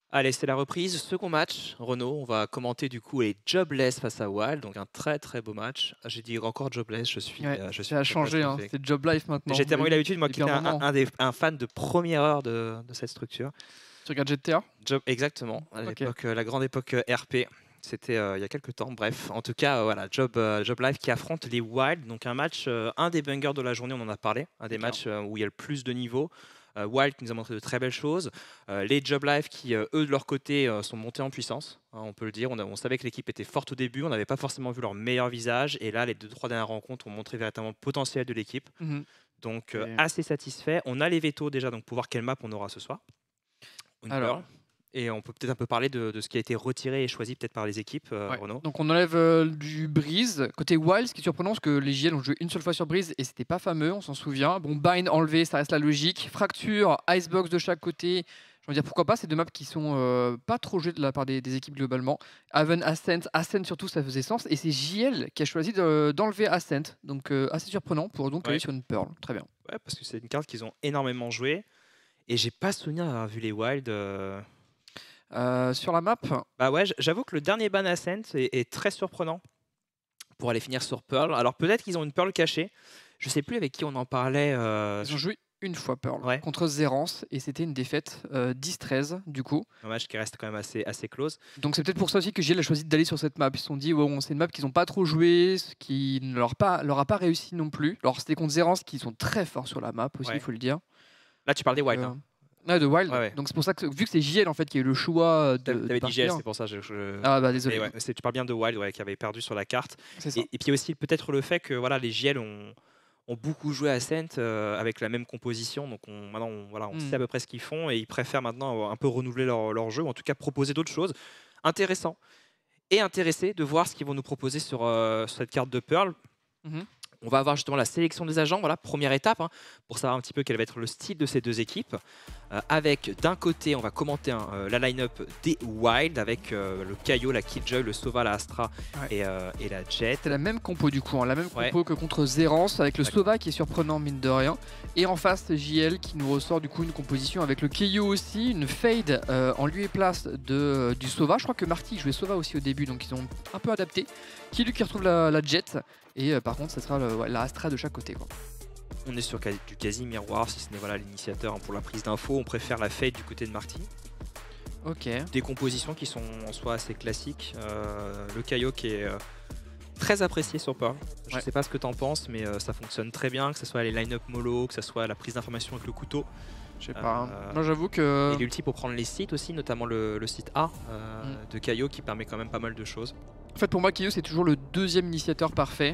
Allez, c'est la reprise. Second match, Renaud. On va commenter du coup les Jobless face à Wild. Donc un très très beau match. J'ai dit encore Jobless, Ouais, je suis ça a changé, hein. catastrophique. C'est Job Life J'ai maintenant. tellement eu Oui, l'habitude, moi qui depuis un étais moment. un fan de première heure de cette structure. Tu regardes GTA? Exactement, à Ok. l'époque, la grande époque RP. C'était il y a quelques temps. Bref, en tout cas, voilà, Job Life qui affronte les Wild. Donc un match, un des bangers de la journée, on en a parlé. Un C'est des clair. matchs où il y a le plus de niveaux. Wild qui nous a montré de très belles choses. Les Job Life qui, eux, de leur côté, sont montés en puissance, hein, on peut le dire. On savait que l'équipe était forte au début. On n'avait pas forcément vu leur meilleur visage. Et là, les 2-3 dernières rencontres ont montré véritablement le potentiel de l'équipe. Mhm. Donc Et assez satisfait. On a les vétos déjà, donc pour voir quelle map on aura ce soir. Une alors, Pearl. Et on peut peut-être un peu parler de ce qui a été retiré et choisi peut-être par les équipes, ouais. Renaud. Donc on enlève du Breeze. Côté Wild, ce qui est surprenant, c'est que les JL ont joué une seule fois sur Breeze et c'était pas fameux, on s'en souvient. Bon, Bind enlevé, ça reste la logique. Fracture, Icebox de chaque côté. Je veux dire, pourquoi pas, c'est deux maps qui sont pas trop jouées de la part des équipes globalement. Haven, Ascent surtout, ça faisait sens. Et c'est JL qui a choisi d'enlever Ascent. Donc assez surprenant pour donc aller Ouais. sur une Pearl. Très bien. Ouais, parce que c'est une carte qu'ils ont énormément joué. Et j'ai pas souvenir d'avoir vu les Wild. Sur la map, Bah ouais, j'avoue que le dernier ban Ascent est très surprenant pour aller finir sur Pearl. Alors peut-être qu'ils ont une Pearl cachée. Je sais plus avec qui on en parlait. ils ont joué une fois Pearl Ouais, contre Zerance et c'était une défaite 10-13 du coup. un match qui reste quand même assez close. Donc c'est peut-être pour ça aussi que JL a choisi d'aller sur cette map. Ils se sont dit, bon, c'est une map qu'ils n'ont pas trop joué, ce qui ne leur a pas réussi non plus. Alors c'était contre Zerance qui sont très forts sur la map aussi, il Ouais. faut le dire. Là, tu parles des Donc, Wild, hein. ouais, de Wild. Ouais, ouais. Donc c'est pour ça que vu que c'est JL en fait qui a eu le choix de T'avais dit GL, partir. c'est pour ça. Ah bah Mais désolé. ouais, tu parles bien de Wild, ouais, qui avait perdu sur la carte. C'est ça. Et puis aussi peut-être le fait que voilà, les JL ont beaucoup joué à Ascent avec la même composition. Donc maintenant, voilà, on sait à Hmm. peu près ce qu'ils font et ils préfèrent maintenant un peu renouveler leur jeu, ou en tout cas proposer d'autres choses. Intéressant. Et intéressé de voir ce qu'ils vont nous proposer sur cette carte de Pearl. Mhm. On va avoir justement la sélection des agents, voilà, première étape, hein, pour savoir un petit peu quel va être le style de ces deux équipes. Avec d'un côté, on va commenter la line-up des Wild, avec le Kaio, la Killjoy, le Sova, la Astra Ouais. et la Jet. C'est la même compo du coup, hein, la même Ouais. compo que contre Zerance avec le Ouais. Sova qui est surprenant mine de rien. Et en face JL qui nous ressort du coup une composition avec le Keio aussi, une fade en lieu et place du Sova. Je crois que Marty jouait Sova aussi au début donc ils ont un peu adapté. Qui retrouve la Jet et par contre ce sera la Astra de chaque côté quoi. On est sur du quasi miroir, si ce n'est voilà, l'initiateur, hein, pour la prise d'infos. On préfère la fade du côté de Marty. Ok. Des compositions qui sont en soi assez classiques. Le Kaio qui est très apprécié sur Pearl. Je Ouais. sais pas ce que tu en penses, mais ça fonctionne très bien, que ce soit les line-up mollo, que ce soit la prise d'information avec le couteau. Je sais pas. Euh, Moi j'avoue que. Et l'ulti pour prendre les sites aussi, notamment le site A Mm. de Kaio qui permet quand même pas mal de choses. En fait, pour moi, Keio, c'est toujours le deuxième initiateur parfait.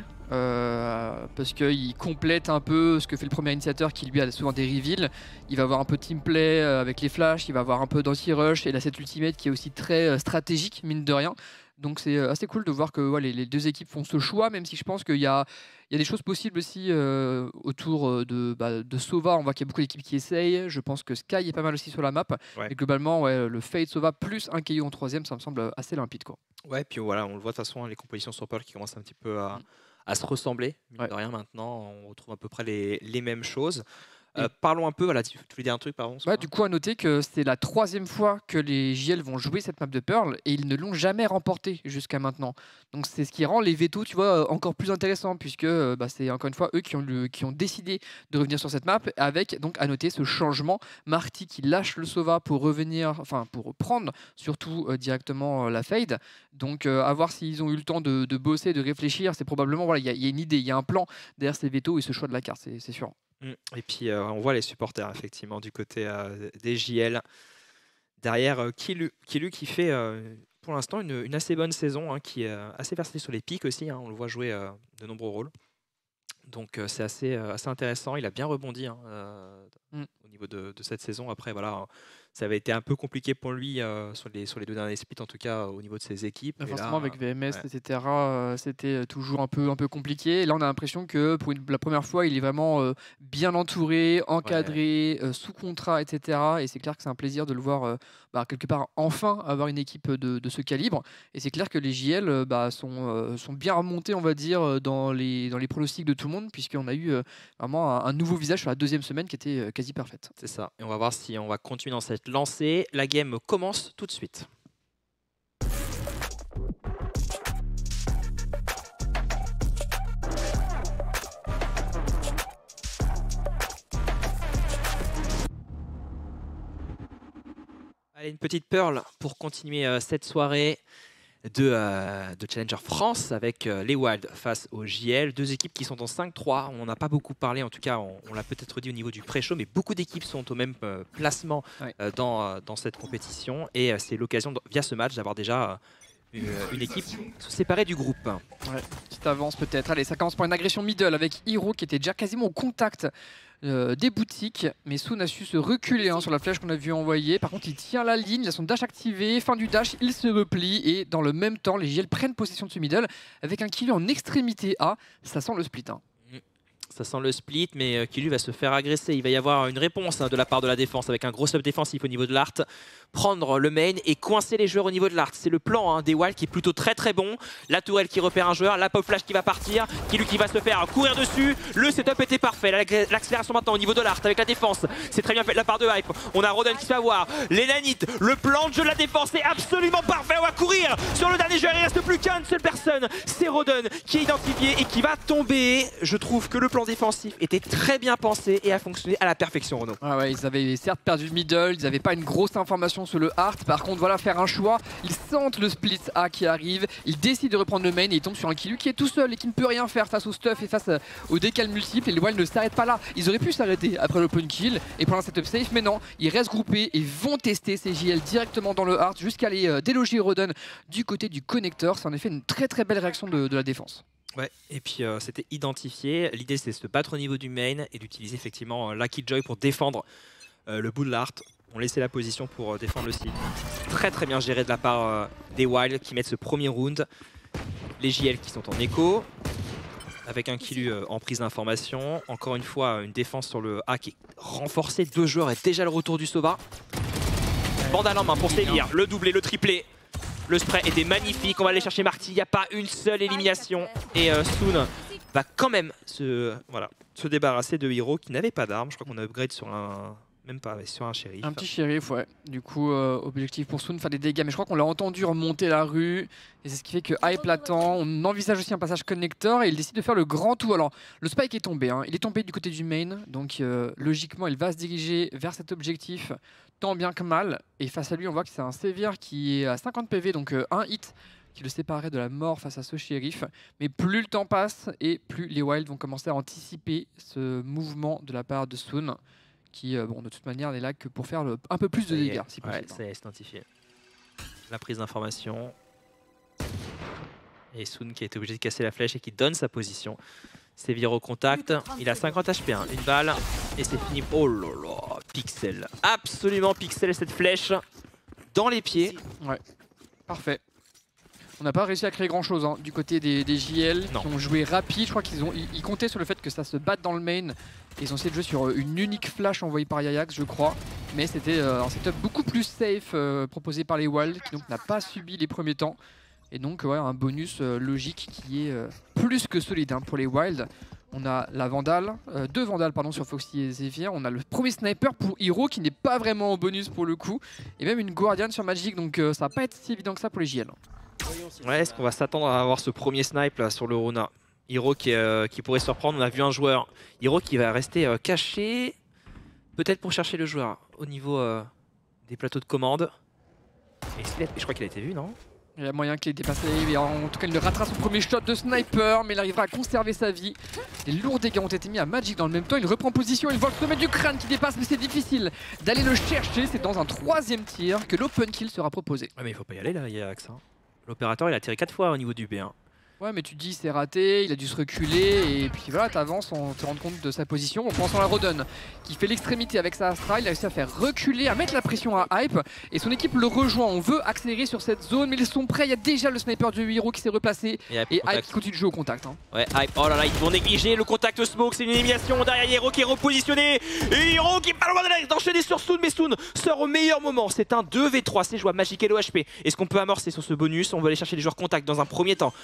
Parce qu'il complète un peu ce que fait le premier initiateur qui lui a souvent des reveals. Il va avoir un peu de teamplay avec les flashs, il va avoir un peu d'anti-rush et il a cette ultimate qui est aussi très stratégique, mine de rien. Donc c'est assez cool de voir que les deux équipes font ce choix, même si je pense qu'il y a des choses possibles aussi autour de Sova. On voit qu'il y a beaucoup d'équipes qui essayent. Je pense que Sky est pas mal aussi sur la map. Ouais. Et globalement, ouais, le Fade Sova plus un Keio en troisième, ça me semble assez limpide, quoi. Ouais, puis voilà, on le voit de toute façon, hein, les compositions sur Pearl qui commencent un petit peu Mm. à se ressembler. Mine Ouais. de rien, maintenant, on retrouve à peu près les mêmes choses. Et Parlons un peu, voilà, tu voulais dire un truc, pardon. du coup, à noter que c'est la troisième fois que les JL vont jouer cette map de Pearl et ils ne l'ont jamais remportée jusqu'à maintenant. Donc c'est ce qui rend les vétos, tu vois, encore plus intéressants puisque c'est encore une fois eux qui ont décidé de revenir sur cette map avec donc à noter ce changement. Marty qui lâche le Sova pour revenir, enfin pour prendre surtout directement la fade. Donc à voir s'ils ont eu le temps de bosser, de réfléchir. C'est probablement voilà, il y a une idée, il y a un plan derrière ces vétos et ce choix de la carte, c'est sûr. Et puis on voit les supporters effectivement du côté des JL. Derrière Kilu qui fait pour l'instant une assez bonne saison, hein, qui est assez versatile sur les pics aussi, hein, on le voit jouer de nombreux rôles. Donc c'est assez intéressant, il a bien rebondi, hein, Mm. au niveau de cette saison. Après voilà, ça avait été un peu compliqué pour lui sur les deux derniers splits, en tout cas au niveau de ses équipes. Et Forcément, là, avec VMS, ouais, etc., c'était toujours un peu compliqué. Et là, on a l'impression que pour la première fois, il est vraiment bien entouré, ouais, encadré, sous contrat, etc. Et c'est clair que c'est un plaisir de le voir quelque part enfin avoir une équipe de ce calibre. Et c'est clair que les JL sont bien remontés, on va dire, dans les pronostics de tout le monde, puisqu'on a eu vraiment un nouveau visage sur la deuxième semaine qui était quasi parfaite. c'est ça. Et on va voir si on va continuer dans cette être lancé. La game commence tout de suite. Allez, une petite Pearl pour continuer cette soirée de Challenger France avec les Wild face au JL. Deux équipes qui sont en 5-3. On n'a pas beaucoup parlé, en tout cas on l'a peut-être dit au niveau du pré-show, mais beaucoup d'équipes sont au même placement dans cette compétition. Et c'est l'occasion, via ce match, d'avoir déjà une équipe se séparer du groupe. Ouais, petite avance peut-être. Allez, ça commence par une agression middle avec Hiro qui était déjà quasiment au contact des boutiques, mais Soon a su se reculer sur la flèche qu'on a vu envoyer. Par contre, il tient la ligne, il a son dash activé, fin du dash, il se replie et dans le même temps, les JL prennent possession de ce middle avec un Killu en extrémité A. Ça sent le split. Ça sent le split, mais Killu va se faire agresser. Il va y avoir une réponse de la part de la défense avec un gros sub défensif au niveau de l'art. Prendre le main et coincer les joueurs au niveau de l'art. C'est le plan des Wild qui est plutôt très bon. La tourelle qui repère un joueur, la pop flash qui va partir, Killu qui va se faire courir dessus. Le setup était parfait. L'accélération maintenant au niveau de l'art avec la défense. C'est très bien fait de la part de Hype. On a Rodon qui se fait avoir. Les nanites, le plan de jeu de la défense est absolument parfait. On va courir sur le dernier joueur. Il ne reste plus qu'une seule personne. C'est Rodon qui est identifié et qui va tomber. Je trouve que le plan défensif était très bien pensé et a fonctionné à la perfection, Renaud. Ah ouais, ils avaient certes perdu le middle, ils n'avaient pas une grosse information sur le hard. Par contre, voilà, faire un choix. Ils sentent le split A qui arrive. Ils décident de reprendre le main et ils tombent sur un Killu qui est tout seul et qui ne peut rien faire face au stuff et face au décal multiple. Et les Wild ne s'arrêtent pas là. Ils auraient pu s'arrêter après l'open kill et prendre un setup safe, mais non, ils restent groupés et vont tester ces JL directement dans le hard jusqu'à aller déloger Rodon du côté du connecteur. C'est en effet une très belle réaction de la défense. Ouais, et puis c'était identifié. L'idée c'est de se battre au niveau du main et d'utiliser effectivement Lucky Joy pour défendre le bout de l'art. On laissait la position pour défendre le site. Très bien géré de la part des Wild qui mettent ce premier round. Les JL qui sont en écho. Avec un Killu en prise d'information. Encore une fois, une défense sur le A qui est renforcée. Deux joueurs et déjà le retour du Sova. Bandal en main pour sévir. Le doublé, le triplé. Le spray était magnifique, on va aller chercher Marty, il n'y a pas une seule élimination. Et Soon va quand même se débarrasser de Hiro qui n'avait pas d'arme. Je crois qu'on a upgrade sur sur un shérif. Un petit shérif, ouais. Du coup, objectif pour Soon, faire des dégâts. Mais je crois qu'on l'a entendu remonter la rue. Et c'est ce qui fait que Hype l'attend. On envisage aussi un passage connecteur et il décide de faire le grand tout. Alors, le spike est tombé. Il est tombé du côté du main. Donc, logiquement, il va se diriger vers cet objectif tant bien que mal. Et face à lui, on voit que c'est un Sévir qui est à 50 PV. Donc, un hit qui le séparait de la mort face à ce shérif. Mais plus le temps passe et plus les Wild vont commencer à anticiper ce mouvement de la part de Soon. Qui, bon, de toute manière, n'est là que pour faire un peu plus de dégâts, si possible. Ouais, ça y est, c'est identifié. La prise d'information. Et Soon qui a été obligé de casser la flèche et qui donne sa position. Sévir au contact. Il a 50 HP, une balle. Et c'est fini. Oh là là, pixel. Absolument pixel cette flèche. Dans les pieds. Ouais, parfait. On n'a pas réussi à créer grand chose du côté des JL qui ont joué rapide. Je crois qu'ils comptaient sur le fait que ça se batte dans le main. Et ils ont essayé de jouer sur une unique flash envoyée par Yayax, je crois. Mais c'était un setup beaucoup plus safe proposé par les Wild qui donc n'a pas subi les premiers temps. Et donc ouais, un bonus logique qui est plus que solide pour les Wild. On a la Vandale, deux Vandales pardon, sur Foxy et Zephyr. On a le premier sniper pour Hiro qui n'est pas vraiment en bonus pour le coup. Et même une Guardian sur Magic, donc ça va pas être si évident que ça pour les JL. Ouais, est-ce qu'on va s'attendre à avoir ce premier snipe là sur le Rona? Hiro qui pourrait se reprendre, on a vu un joueur. Hiro qui va rester caché, peut-être pour chercher le joueur au niveau des plateaux de commande. Et je crois qu'il a été vu, non? Il y a moyen qu'il ait dépassé, mais en tout cas il ne ratera son premier shot de sniper, mais il arrivera à conserver sa vie. Les lourds dégâts ont été mis à Magic dans le même temps, il reprend position, il voit le sommet du crâne qui dépasse, mais c'est difficile d'aller le chercher. C'est dans un troisième tir que l'open kill sera proposé. Ouais, mais il faut pas y aller là, il y a Axe. L'opérateur il a tiré 4 fois au niveau du B1. Ouais, mais tu te dis c'est raté, il a dû se reculer et puis voilà, t'avances en te rendant compte de sa position. On pense à la Rodon qui fait l'extrémité avec sa Astra, il a réussi à faire reculer, à mettre la pression à Hype et son équipe le rejoint. On veut accélérer sur cette zone, mais ils sont prêts. Il y a déjà le sniper du Hiro qui s'est replacé et Hype qui continue de jouer au contact. Ouais, Hype, oh là là, ils vont négliger le contact smoke, c'est une élimination. Derrière Hiro qui est repositionné et Hiro qui est pas loin d'enchaîner sur Soon, mais Soon sort au meilleur moment. C'est un 2v3, c'est jouable, Magic et l'OHP. Est-ce qu'on peut amorcer sur ce bonus? On va aller chercher les joueurs contact dans un premier temps. Amorce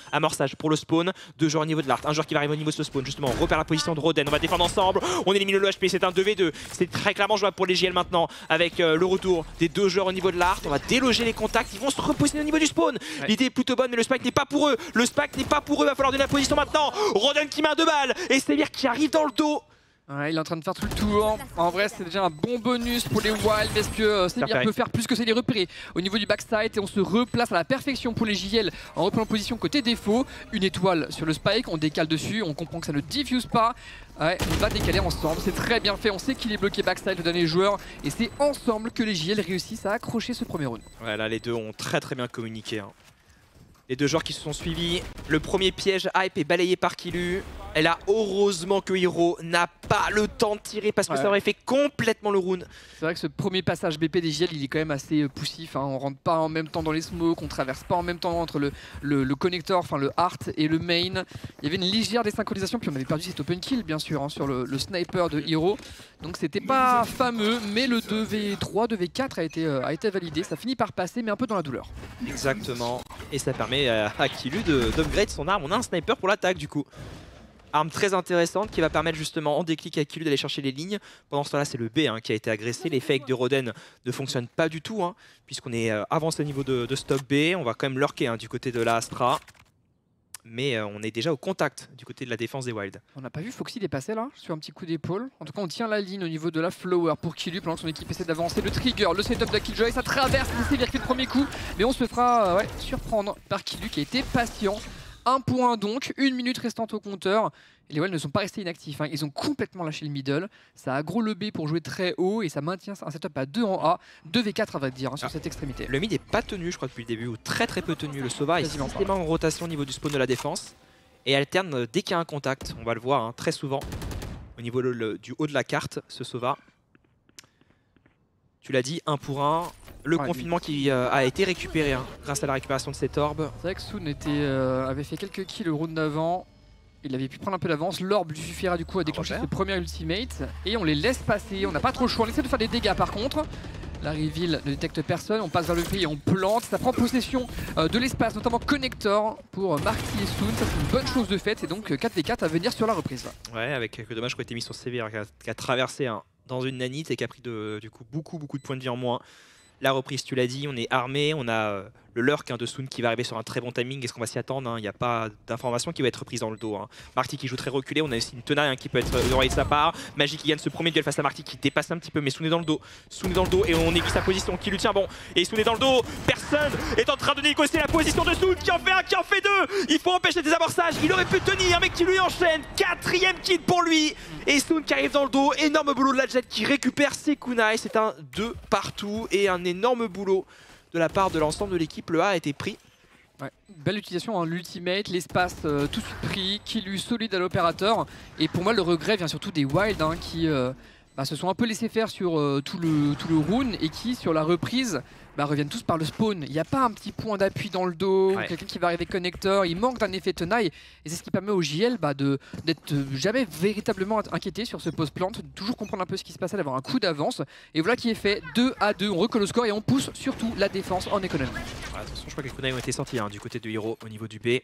passage pour le spawn. 2 joueurs au niveau de l'art, un joueur qui va arriver au niveau de ce spawn. Justement, on repère la position de Roden, on va défendre ensemble. On élimine le HP, c'est un 2v2. C'est très clairement jouable pour les JL maintenant. Avec le retour des 2 joueurs au niveau de l'art. On va déloger les contacts, ils vont se repositionner au niveau du spawn. Ouais. L'idée est plutôt bonne, mais le spike n'est pas pour eux. Le spike n'est pas pour eux, il va falloir donner la position maintenant. Roden qui met un 2 balles et Sévir qui arrive dans le dos. Ouais, il est en train de faire tout le tour. En vrai, c'est déjà un bon bonus pour les Wild parce que Sévir peut faire plus que c'est les repérer au niveau du backside et on se replace à la perfection pour les JL en reprenant position côté défaut. Une étoile sur le spike, on décale dessus, on comprend que ça ne diffuse pas. Ouais, on va décaler ensemble, c'est très bien fait. On sait qu'il est bloqué backside le dernier joueur et c'est ensemble que les JL réussissent à accrocher ce premier round. Ouais, là les deux ont très bien communiqué. Hein. Les 2 joueurs qui se sont suivis. Le premier piège hype est balayé par Kilu. Et là, heureusement que Hero n'a pas le temps de tirer parce que ça aurait fait complètement le round. C'est vrai que ce premier passage BP des JL, il est quand même assez poussif. Hein. On rentre pas en même temps dans les smokes, on traverse pas en même temps entre le connector, enfin le heart et le main. Il y avait une légère désynchronisation, puis on avait perdu cet open kill bien sûr hein, sur le sniper de Hero. Donc c'était pas fameux, mais le 2v3, 2v4 a été validé. Ça finit par passer, mais un peu dans la douleur. Exactement. Et ça permet à Kilu d'upgrade son arme. On a un sniper pour l'attaque du coup. Arme très intéressante qui va permettre justement en déclic à Kilu d'aller chercher les lignes. Pendant ce temps-là, c'est le B hein, qui a été agressé. Les fakes de Roden ne fonctionnent pas du tout hein, puisqu'on est avancé au niveau de stop B. On va quand même lurker hein, du côté de la Astra. Mais on est déjà au contact du côté de la défense des Wild. On n'a pas vu Foxy dépasser là sur un petit coup d'épaule. En tout cas, on tient la ligne au niveau de la flower pour Kilu pendant que son équipe essaie d'avancer. Le trigger, le setup de Killjoy, ça traverse. C'est Sévir qui fait le premier coup. Mais on se fera surprendre par Kilu qui a été patient. 1 point donc, 1 minute restante au compteur. Et les Wild ne sont pas restés inactifs, hein. Ils ont complètement lâché le middle. Ça aggro le B pour jouer très haut et ça maintient un setup à 2 en A. 2v4 à vrai dire hein, sur cette extrémité. Le mid n'est pas tenu je crois depuis le début, ou très peu tenu. Le Sova est systématiquement en rotation au niveau du spawn de la défense. Et alterne dès qu'il y a un contact, on va le voir hein, très souvent. Au niveau du haut de la carte, ce Sova. Tu l'as dit, 1 pour 1. Le confinement qui a été récupéré hein, grâce à la récupération de cette orbe. C'est vrai que Soon avait fait quelques kills le round d'avant. Il avait pu prendre un peu d'avance. L'orbe lui suffira du coup à déclencher ce premier ultimate. Et on les laisse passer. On n'a pas trop le choix. On essaie de faire des dégâts par contre. La reveal ne détecte personne. On passe vers le B et on plante. Ça prend possession de l'espace, notamment connector pour Marty et Soon. Ça c'est une bonne chose de fait. C'est donc 4v4 à venir sur la reprise. Ouais, avec quelques dommages qui ont été mis sur Sévir, qui a traversé hein, dans une nanite et qui a pris du coup beaucoup de points de vie en moins. La reprise, tu l'as dit, on est armé, on a le lurk hein, de Soon qui va arriver sur un très bon timing. Est-ce qu'on va s'y attendre hein? Il n'y a pas d'information qui va être prise dans le dos. Hein. Marty qui joue très reculé, on a aussi une tenaille hein, qui peut être envoyée de sa part. Magic qui gagne ce premier duel face à Marty qui dépasse un petit peu, mais Soon est dans le dos. Soon est dans le dos et on aiguise sa position qui lui tient bon. Et Soon est dans le dos, personne est en train de négocier la position de Soon qui en fait un, qui en fait 2. Il faut empêcher des amorçages, il aurait pu tenir, mais qui lui enchaîne. 4e kill pour lui. Et Soon qui arrive dans le dos, énorme boulot de la Jet qui récupère ses kunai. C'est un 2 partout et un énorme boulot de la part de l'ensemble de l'équipe. Le A a été pris. Ouais. Belle utilisation, hein, l'ultimate, l'espace tout de suite pris, qui lui solide à l'opérateur. Et pour moi le regret vient surtout des Wild hein, qui se sont un peu laissés faire sur tout le round et qui sur la reprise reviennent tous par le spawn. Il n'y a pas un petit point d'appui dans le dos, quelqu'un qui va arriver connecteur, il manque d'un effet tenaille et c'est ce qui permet au JL d'être jamais véritablement inquiété sur ce post-plant, de toujours comprendre un peu ce qui se passe, d'avoir un coup d'avance. Et voilà qui est fait, 2-2, on recolle le score et on pousse surtout la défense en économie. Attention, je crois que les kunai ont été sortis hein, du côté de Hero au niveau du B.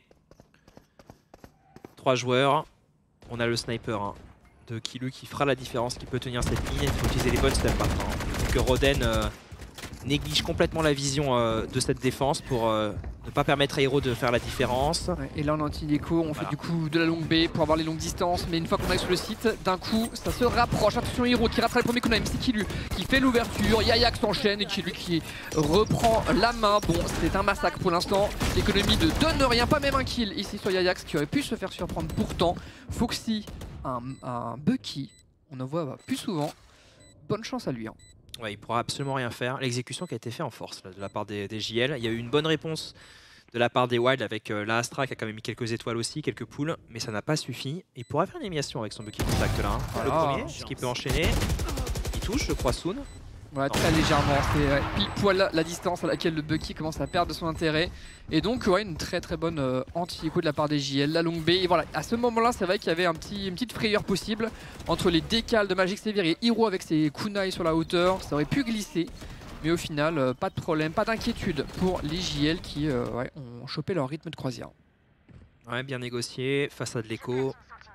3 joueurs, on a le sniper hein, de Kilu qui fera la différence, qui peut tenir cette ligne. Il faut utiliser les bonnes steps maintenant. Hein. Que Roden néglige complètement la vision de cette défense pour ne pas permettre à Hero de faire la différence. Ouais, et là en anti-déco, on fait du coup de la longue B pour avoir les longues distances, mais une fois qu'on arrive sur le site, d'un coup ça se rapproche. Attention Hero qui rattrape le premier kunai, c'est Kilu qui fait l'ouverture, Yayak s'enchaîne et Kilu qui reprend la main. Bon, c'est un massacre pour l'instant, l'économie ne donne rien, pas même un kill ici sur Yayak qui aurait pu se faire surprendre pourtant. Foxy, un Bucky, on en voit plus souvent, bonne chance à lui. Hein. Ouais, il pourra absolument rien faire. L'exécution qui a été faite en force là, de la part des JL. Il y a eu une bonne réponse de la part des Wild avec la Astra qui a quand même mis quelques étoiles aussi, quelques poules, mais ça n'a pas suffi. Il pourra faire une élimination avec son Bucky Contact là. Hein. Le premier, ce qui peut enchaîner. Il touche, je crois, Soon. Ouais, très légèrement, c'est pile poil la distance à laquelle le Bucky commence à perdre son intérêt. Et donc ouais, une très bonne anti-écho de la part des JL, la longue B. Et voilà, à ce moment-là, c'est vrai qu'il y avait une petite frayeur possible entre les décales de Magic Sévir et Hero avec ses kunai sur la hauteur. Ça aurait pu glisser, mais au final, pas de problème, pas d'inquiétude pour les JL qui ont chopé leur rythme de croisière. Ouais, bien négocié, face à de l'écho.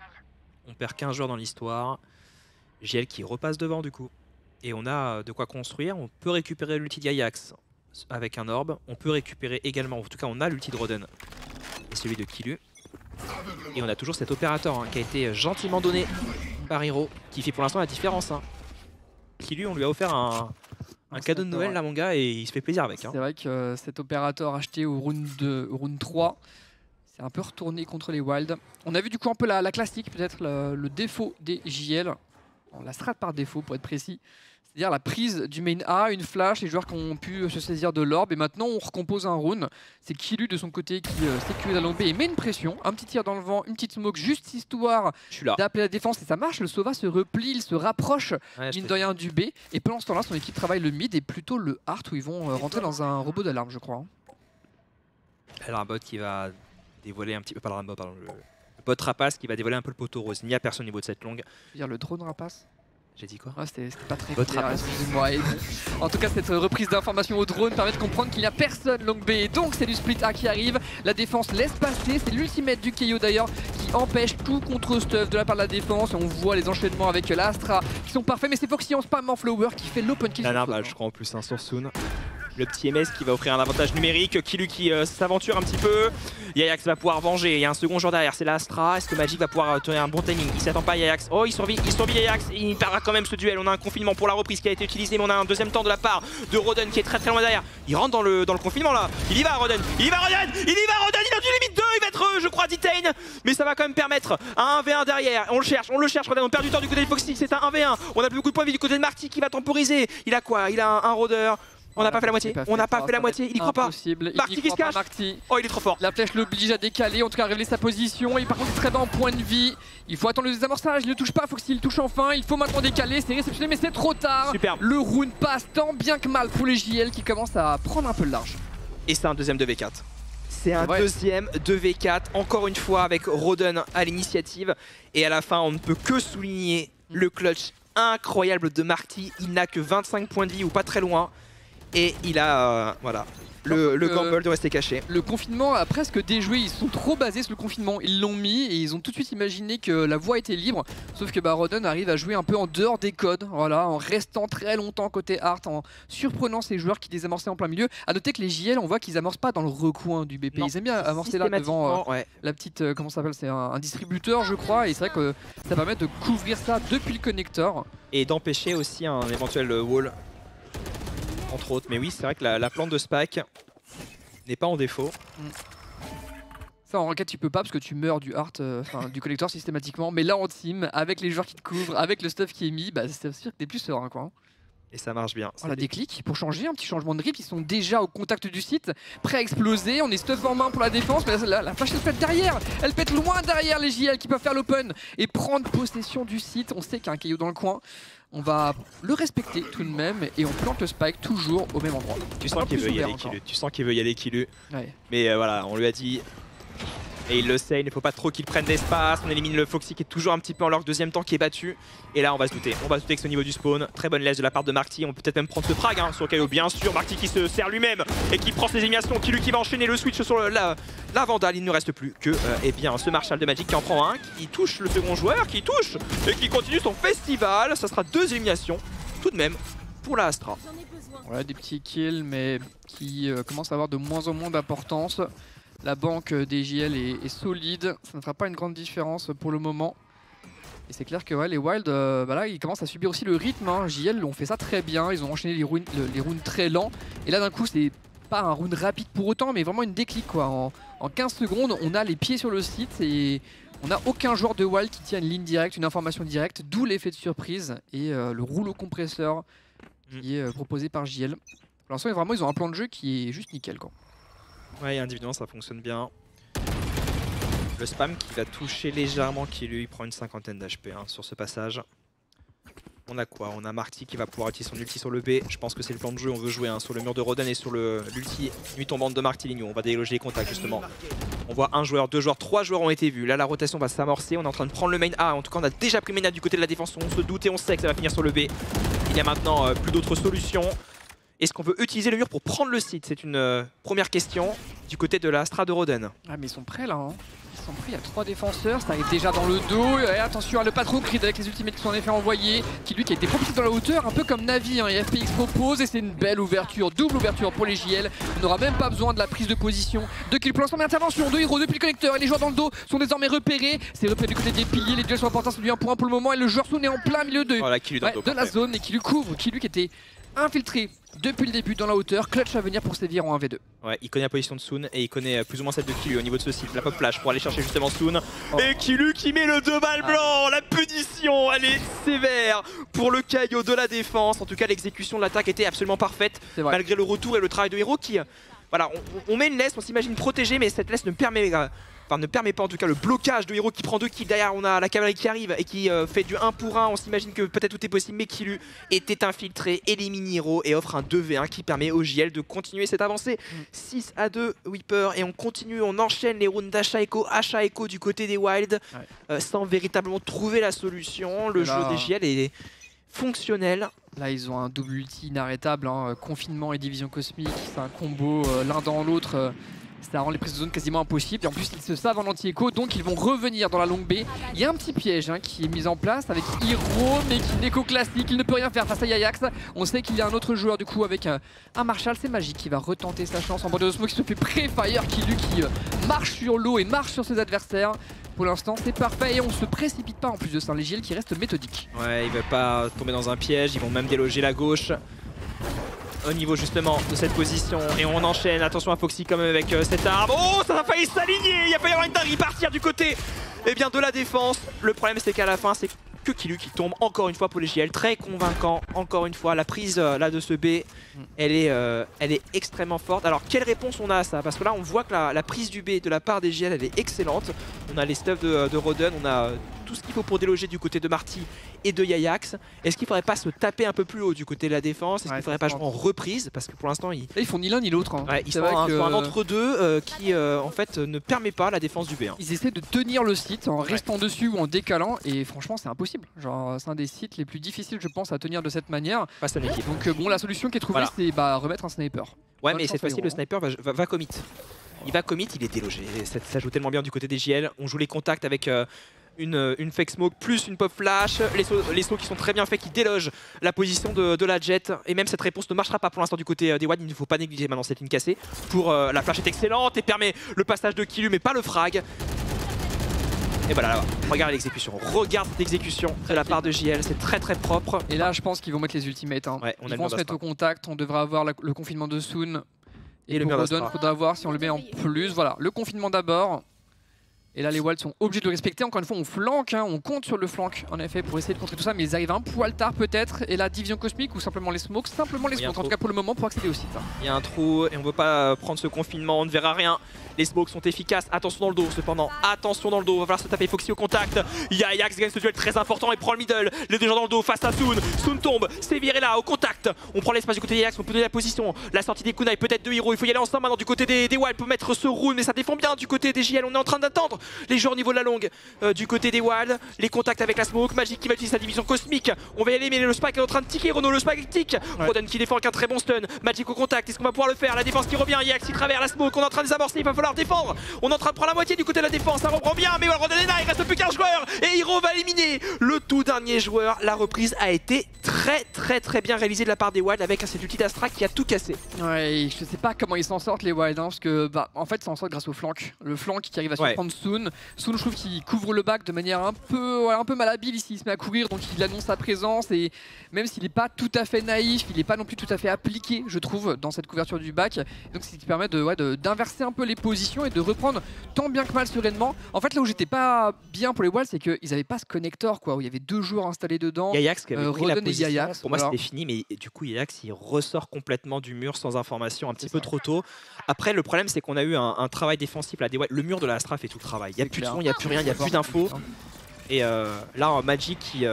On perd 15 joueurs dans l'histoire. JL qui repasse devant du coup. Et on a de quoi construire. On peut récupérer l'ulti d'Ajax avec un orbe. On peut récupérer également, en tout cas on a l'ulti de Roden et celui de Kilu. Et on a toujours cet opérateur qui a été gentiment donné par Hero, qui fait pour l'instant la différence. Kilu, on lui a offert un cadeau de Noël là mon gars, et il se fait plaisir avec. C'est vrai que cet opérateur acheté au round 3, c'est un peu retourné contre les Wild. On a vu du coup un peu la classique, peut-être le défaut des JL. La strat par défaut pour être précis. C'est-à-dire la prise du main A, une flash, les joueurs qui ont pu se saisir de l'orbe. Et maintenant on recompose un rune. C'est Kilu de son côté qui sécurise la longue B et met une pression. Un petit tir dans le vent, une petite smoke juste histoire d'appeler la défense. Et ça marche, le Sova se replie, il se rapproche mine de rien du B. Et pendant ce temps-là, son équipe travaille le mid et plutôt le Heart où ils vont rentrer dans un robot d'alarme je crois. Alors un bot qui va dévoiler un petit peu, pas le bot, le bot rapace qui va dévoiler un peu le poteau rose. Il n'y a personne au niveau de cette longue. Dire le drone rapace. J'ai dit quoi? C'était pas très clair, excusez-moi. En tout cas, cette reprise d'information au drone permet de comprendre qu'il n'y a personne long B. Et donc, c'est du split A qui arrive. La défense laisse passer. C'est l'ultimate du KO d'ailleurs qui empêche tout contre stuff de la part de la défense. On voit les enchaînements avec l'Astra qui sont parfaits. Mais c'est Foxy en spam en flower qui fait l'open kill. Je crois en plus sur Soon. Le petit MS qui va offrir un avantage numérique. Kilu qui s'aventure un petit peu. Ajax va pouvoir venger. Il y a un second joueur derrière, c'est l'Astra. Est-ce que Magic va pouvoir tenir un bon timing? Il s'attend pas à Ajax. Oh, il survit Ajax. Il perdra quand même ce duel. On a un confinement pour la reprise qui a été utilisé, mais on a un deuxième temps de la part de Roden qui est très loin derrière. Il rentre dans le confinement là. Il y va Roden. Il a du limite 2. Il va être, je crois, detain. Mais ça va quand même permettre un 1v1 derrière. On le cherche Roden. On perd du temps du côté de Foxy. C'est un 1v1. On a beaucoup de points de vie du côté de Marty qui va temporiser. Il a quoi? Il a un rôdeur. On n'a pas fait la moitié, il y croit pas. Marty qui se cache. Oh, il est trop fort. La flèche l'oblige à décaler, en tout cas à révéler sa position. Et par contre, il est très bas en point de vie. Il faut attendre le désamorçage, il ne touche pas, faut qu'il touche enfin. Il faut maintenant décaler, c'est réceptionné, mais c'est trop tard. Superbe. Le rune passe tant bien que mal pour les JL qui commencent à prendre un peu le large. Et c'est un deuxième 2v4. C'est un deuxième 2v4, encore une fois avec Roden à l'initiative. Et à la fin, on ne peut que souligner le clutch incroyable de Marty. Il n'a que 25 points de vie ou pas très loin. Et il a voilà, le gamble de rester caché. Le confinement a presque déjoué, ils sont trop basés sur le confinement. Ils l'ont mis et ils ont tout de suite imaginé que la voie était libre. Sauf que Roden arrive à jouer un peu en dehors des codes, voilà, en restant très longtemps côté Heart, en surprenant ces joueurs qui désamorçaient en plein milieu. A noter que les JL, on voit qu'ils amorcent pas dans le recoin du BP. Non, ils aiment bien amorcer là devant la petite, comment ça s'appelle, c'est un distributeur je crois. Et c'est vrai que ça permet de couvrir ça depuis le connecteur. Et d'empêcher aussi un éventuel wall. Entre autres, mais oui, c'est vrai que la plante de Spack n'est pas en défaut. Ça en ranked tu peux pas parce que tu meurs du Heart, du collector systématiquement. Mais là en team, avec les joueurs qui te couvrent, avec le stuff qui est mis, bah, c'est sûr que t'es plus serein quoi. Et ça marche bien. On a des clics pour changer, un petit changement de grip. Ils sont déjà au contact du site, prêts à exploser. On est stuff en main pour la défense. Mais la flash elle pète derrière. Elle pète loin derrière les JL qui peuvent faire l'open et prendre possession du site. On sait qu'il y a un KO dans le coin. On va le respecter tout de même et on plante le spike toujours au même endroit. Tu sens qu'il veut y aller Kilu. Tu sens qu'il veut y aller Kilu. Ouais. Mais voilà, on lui a dit. Et il le sait, il ne faut pas trop qu'il prenne d'espace. On élimine le Foxy qui est toujours un petit peu en leur deuxième temps qui est battu. Et là on va se douter. On va se douter que c'est au niveau du spawn. Très bonne laisse de la part de Marty. On peut peut-être même prendre ce frag sur KO bien sûr. Marty qui se sert lui-même et qui prend ses éliminations. Kilu qui va enchaîner le switch sur la Vandale. Il ne reste plus que ce Marshall de Magic qui en prend un, qui touche le second joueur, qui touche et qui continue son festival. Ça sera 2 éliminations tout de même pour la Astra. Voilà des petits kills mais qui commencent à avoir de moins en moins d'importance. La banque des JL est solide, ça ne fera pas une grande différence pour le moment. Et c'est clair que les Wild, là, ils commencent à subir aussi le rythme. JL ont fait ça très bien, ils ont enchaîné les runes très lents. Et là d'un coup c'est pas un rune rapide pour autant, mais vraiment une déclic quoi. En 15 secondes, on a les pieds sur le site et on n'a aucun joueur de Wild qui tient une ligne directe, une information directe, d'où l'effet de surprise et le rouleau compresseur qui est proposé par JL. Pour l'instant, vraiment, ils ont un plan de jeu qui est juste nickel quoi. Ouais, individuellement ça fonctionne bien. Le spam qui va toucher légèrement, qui lui prend une 50aine d'HP sur ce passage. On a quoi? On a Marty qui va pouvoir utiliser son ulti sur le B. Je pense que c'est le plan de jeu, on veut jouer sur le mur de Roden et sur l'ulti nuit tombante de Martiligno. On va déloger les contacts justement. On voit un joueur, 2 joueurs, 3 joueurs ont été vus. Là la rotation va s'amorcer, on est en train de prendre le main A. En tout cas on a déjà pris main A du côté de la défense, on se doute et on sait que ça va finir sur le B. Il y a maintenant plus d'autres solutions. Est-ce qu'on veut utiliser le mur pour prendre le site? C'est une première question du côté de la Astra de Roden. Ah mais ils sont prêts là. ils sont pris, il y a 3 défenseurs, ça arrive déjà dans le dos. Et attention à le patron Creed avec les ultimates qui sont en effet envoyés, qui lui qui a été propulsé dans la hauteur, un peu comme Navi, hein, et FPX propose, et c'est une belle ouverture, double ouverture pour les JL. On n'aura même pas besoin de la prise de position de kill pour l'instant, mais intervention de Hero depuis le connecteur, et les joueurs dans le dos sont désormais repérés. C'est repéré du côté des piliers, les duels sont importants, c'est lui un point pour le moment, et le joueur Soon est en plein milieu de la zone, et qui lui couvre, qui lui qui était infiltré depuis le début dans la hauteur, clutch à venir pour sévir en 1v2. Ouais, il connaît la position de Soon et il connaît plus ou moins celle de Kilu au niveau de ce site, la pop flash pour aller chercher justement Soon. Et Kilu qui met le 2 balles blanc, la punition, elle est sévère pour le Caillot de la défense. En tout cas, l'exécution de l'attaque était absolument parfaite, malgré le retour et le travail de Hero qui... Voilà, on met une laisse, on s'imagine protégé, mais cette laisse ne permet pas en tout cas le blocage de Hero qui prend 2 kills. Derrière on a la cavalerie qui arrive et qui fait du 1 pour 1. On s'imagine que peut-être tout est possible, mais Kilu était infiltré, élimine Hero et offre un 2v1 qui permet au JL de continuer cette avancée. 6-2 Weeper et on continue, on enchaîne les rounds d'Asha Echo du côté des Wild sans véritablement trouver la solution. Le jeu des JL est fonctionnel. Là ils ont un double ulti inarrêtable, hein, confinement et division cosmique, c'est un combo l'un dans l'autre. Ça rend les prises de zone quasiment impossibles. Et en plus, ils se savent en anti-écho, donc ils vont revenir dans la longue baie. Il y a un petit piège qui est mis en place avec Hero, mais qui n'est qu'au classique. Il ne peut rien faire face à Yayax. On sait qu'il y a un autre joueur du coup avec un Marshall. C'est Magic qui va retenter sa chance en bord de smoke. Qui se fait pré-fire, qui marche sur l'eau et marche sur ses adversaires. Pour l'instant, c'est parfait et on se précipite pas en plus de ça. Les JL qui restent méthodiques. Ouais, ils veulent pas tomber dans un piège. Ils vont même déloger la gauche. Au niveau justement de cette position et on enchaîne, attention à Foxy quand même avec cette arme. Oh, ça a failli s'aligner, il a failli y avoir une dinguerie partir du côté de la défense. Le problème c'est qu'à la fin c'est que Kilu qui tombe encore une fois pour les JL, très convaincant encore une fois. La prise là de ce B elle est extrêmement forte. Alors quelle réponse on a à ça? Parce que là on voit que la prise du B de la part des JL elle est excellente. On a les stuffs de Roden, on a tout ce qu'il faut pour déloger du côté de Marty et de Yayax. Est-ce qu'il faudrait pas se taper un peu plus haut du côté de la défense? Est-ce qu'il faudrait pas jouer en reprise? Parce que pour l'instant ils font ni l'un ni l'autre. Hein. Ouais, ils font un entre-deux qui en fait ne permet pas la défense du B. Hein. Ils essaient de tenir le site en restant dessus ou en décalant et franchement c'est impossible. Genre c'est un des sites les plus difficiles je pense à tenir de cette manière. Face à l'équipe. Donc bon, la solution qui est trouvée c'est remettre un sniper. Ouais, mais cette fois-ci le sniper va commit. Il va commit, il est délogé. Ça joue tellement bien du côté des JL. On joue les contacts avec une fake smoke plus une pop flash, les sauts qui sont très bien faits, qui délogent la position de la jet. Et même cette réponse ne marchera pas pour l'instant du côté des Wild. Il ne faut pas négliger maintenant cette ligne cassée. La flash est excellente et permet le passage de Kilu mais pas le frag. Et voilà, regarde l'exécution, regarde cette exécution de la part de JL, c'est très très propre. Et là je pense qu'ils vont mettre les ultimates. Hein. Ouais, ils vont se mettre au contact, on devra avoir le confinement de Soon. Et le Rodon, faudra voir si on le met en plus. Voilà, le confinement d'abord. Et là les Wilds sont obligés de le respecter. Encore une fois on flanque, hein, on compte sur le flank en effet pour essayer de contrer tout ça. Mais ils arrivent un poil tard peut-être. Et la division cosmique ou simplement les smokes, en tout cas pour le moment pour accéder au site. Hein. Il y a un trou et on ne veut pas prendre ce confinement, on ne verra rien. Les smokes sont efficaces, attention dans le dos cependant, attention dans le dos, il va falloir se taper Foxy au contact. Yayax gagne ce duel très important et prend le middle. Les deux gens dans le dos face à Soon, Soon tombe, c'est viré là au contact. On prend l'espace du côté de Yayax, on peut donner la position. La sortie des kunai peut-être de Hero, il faut y aller ensemble maintenant du côté des Wild pour mettre ce round. Mais ça défend bien du côté des JL, on est en train d'attendre les joueurs au niveau de la longue du côté des Wild. Les contacts avec la smoke, Magic qui va utiliser sa division cosmique. On va y aller mais le spike est en train de ticker, Renault le spike tic. Roden qui défend avec un très bon stun, Magic au contact, est-ce qu'on va pouvoir le faire? La défense qui revient, Yayax qui travers la smoke, on est en train de désamorcer, il va falloir défendre. On est en train de prendre la moitié du côté de la défense, ça reprend bien, mais Roden est là, il reste plus qu'un joueur et Hero va éliminer le tout dernier joueur. La reprise a été très bien réalisée de la part des Wild avec cet ulti d'Astra qui a tout cassé. Ouais, je sais pas comment ils s'en sortent les Wild, hein, parce que en fait ils s'en sortent grâce au flank. Le flank qui arrive à surprendre Soon. Soon je trouve qu'il couvre le back de manière un peu malhabile ici, il se met à courir donc il annonce sa présence et même s'il n'est pas tout à fait naïf, il n'est pas non plus tout à fait appliqué je trouve dans cette couverture du back. Donc c'est ce qui permet d'inverser un peu les positions et de reprendre tant bien que mal sereinement. En fait là où j'étais pas bien pour les Wild c'est qu'ils n'avaient pas ce connector quoi, où il y avait deux joueurs installés dedans. Yayax qui avait pris la position, Yayax, pour moi c'était fini mais du coup Yayax il ressort complètement du mur sans information un petit peu trop tôt. Après le problème c'est qu'on a eu un travail défensif là, le mur de la Astra fait tout le travail. Il n'y a plus de son, il n'y a plus rien, il n'y a plus d'infos. Et là Magic qui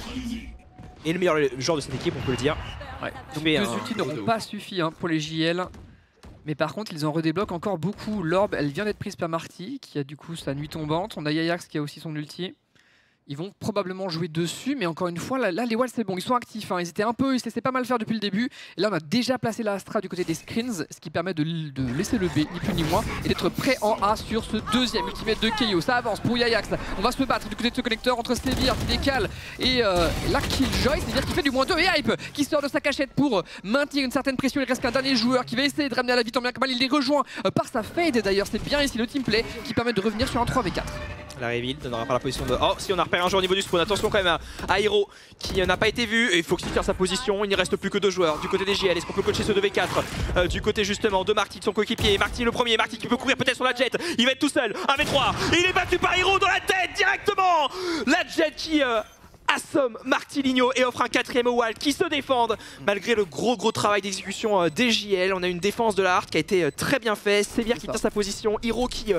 est le meilleur joueur de cette équipe on peut le dire. Donc deux ultis n'auront pas suffi pour les JL. Mais par contre ils en redébloquent encore beaucoup. L'orbe elle vient d'être prise par Marty qui a du coup sa nuit tombante. On a Yayax qui a aussi son ulti. Ils vont probablement jouer dessus, mais encore une fois, là les Wilds c'est bon, ils sont actifs, hein. Ils étaient un peu, ils se laissaient pas mal faire depuis le début. Et là on a déjà placé la Astra du côté des screens, ce qui permet de laisser le B, ni plus ni moins, et d'être prêt en A sur ce deuxième ultimate de KO. Ça avance pour Yayax, on va se battre du côté de ce connecteur entre Sévir qui décale et là Killjoy, c'est-à-dire qu'il fait du -2 et Hype qui sort de sa cachette pour maintenir une certaine pression. Il reste qu'un dernier joueur qui va essayer de ramener à la vie tant bien que mal. Il les rejoint par sa fade d'ailleurs, c'est bien ici le teamplay qui permet de revenir sur un 3v4. La reveal donnera pas la position de... Oh, si on a repéré un joueur au niveau du spawn, attention quand même à Hiro qui n'a pas été vu et il faut qu'il tire sa position. Il ne reste plus que 2 joueurs du côté des JL. Est-ce qu'on peut coacher ce 2v4 du côté justement de Marty, de son coéquipier. Marty le premier, Marty qui peut courir peut-être sur la Jet. Il va être tout seul, 1v3. Il est battu par Hiro dans la tête directement. La Jet qui... assomme Martiligno et offre un 4ème au wall qui se défendent malgré le gros travail d'exécution des JL. On a une défense de la Hard qui a été très bien faite. Sévir qui tient sa position, Hiro qui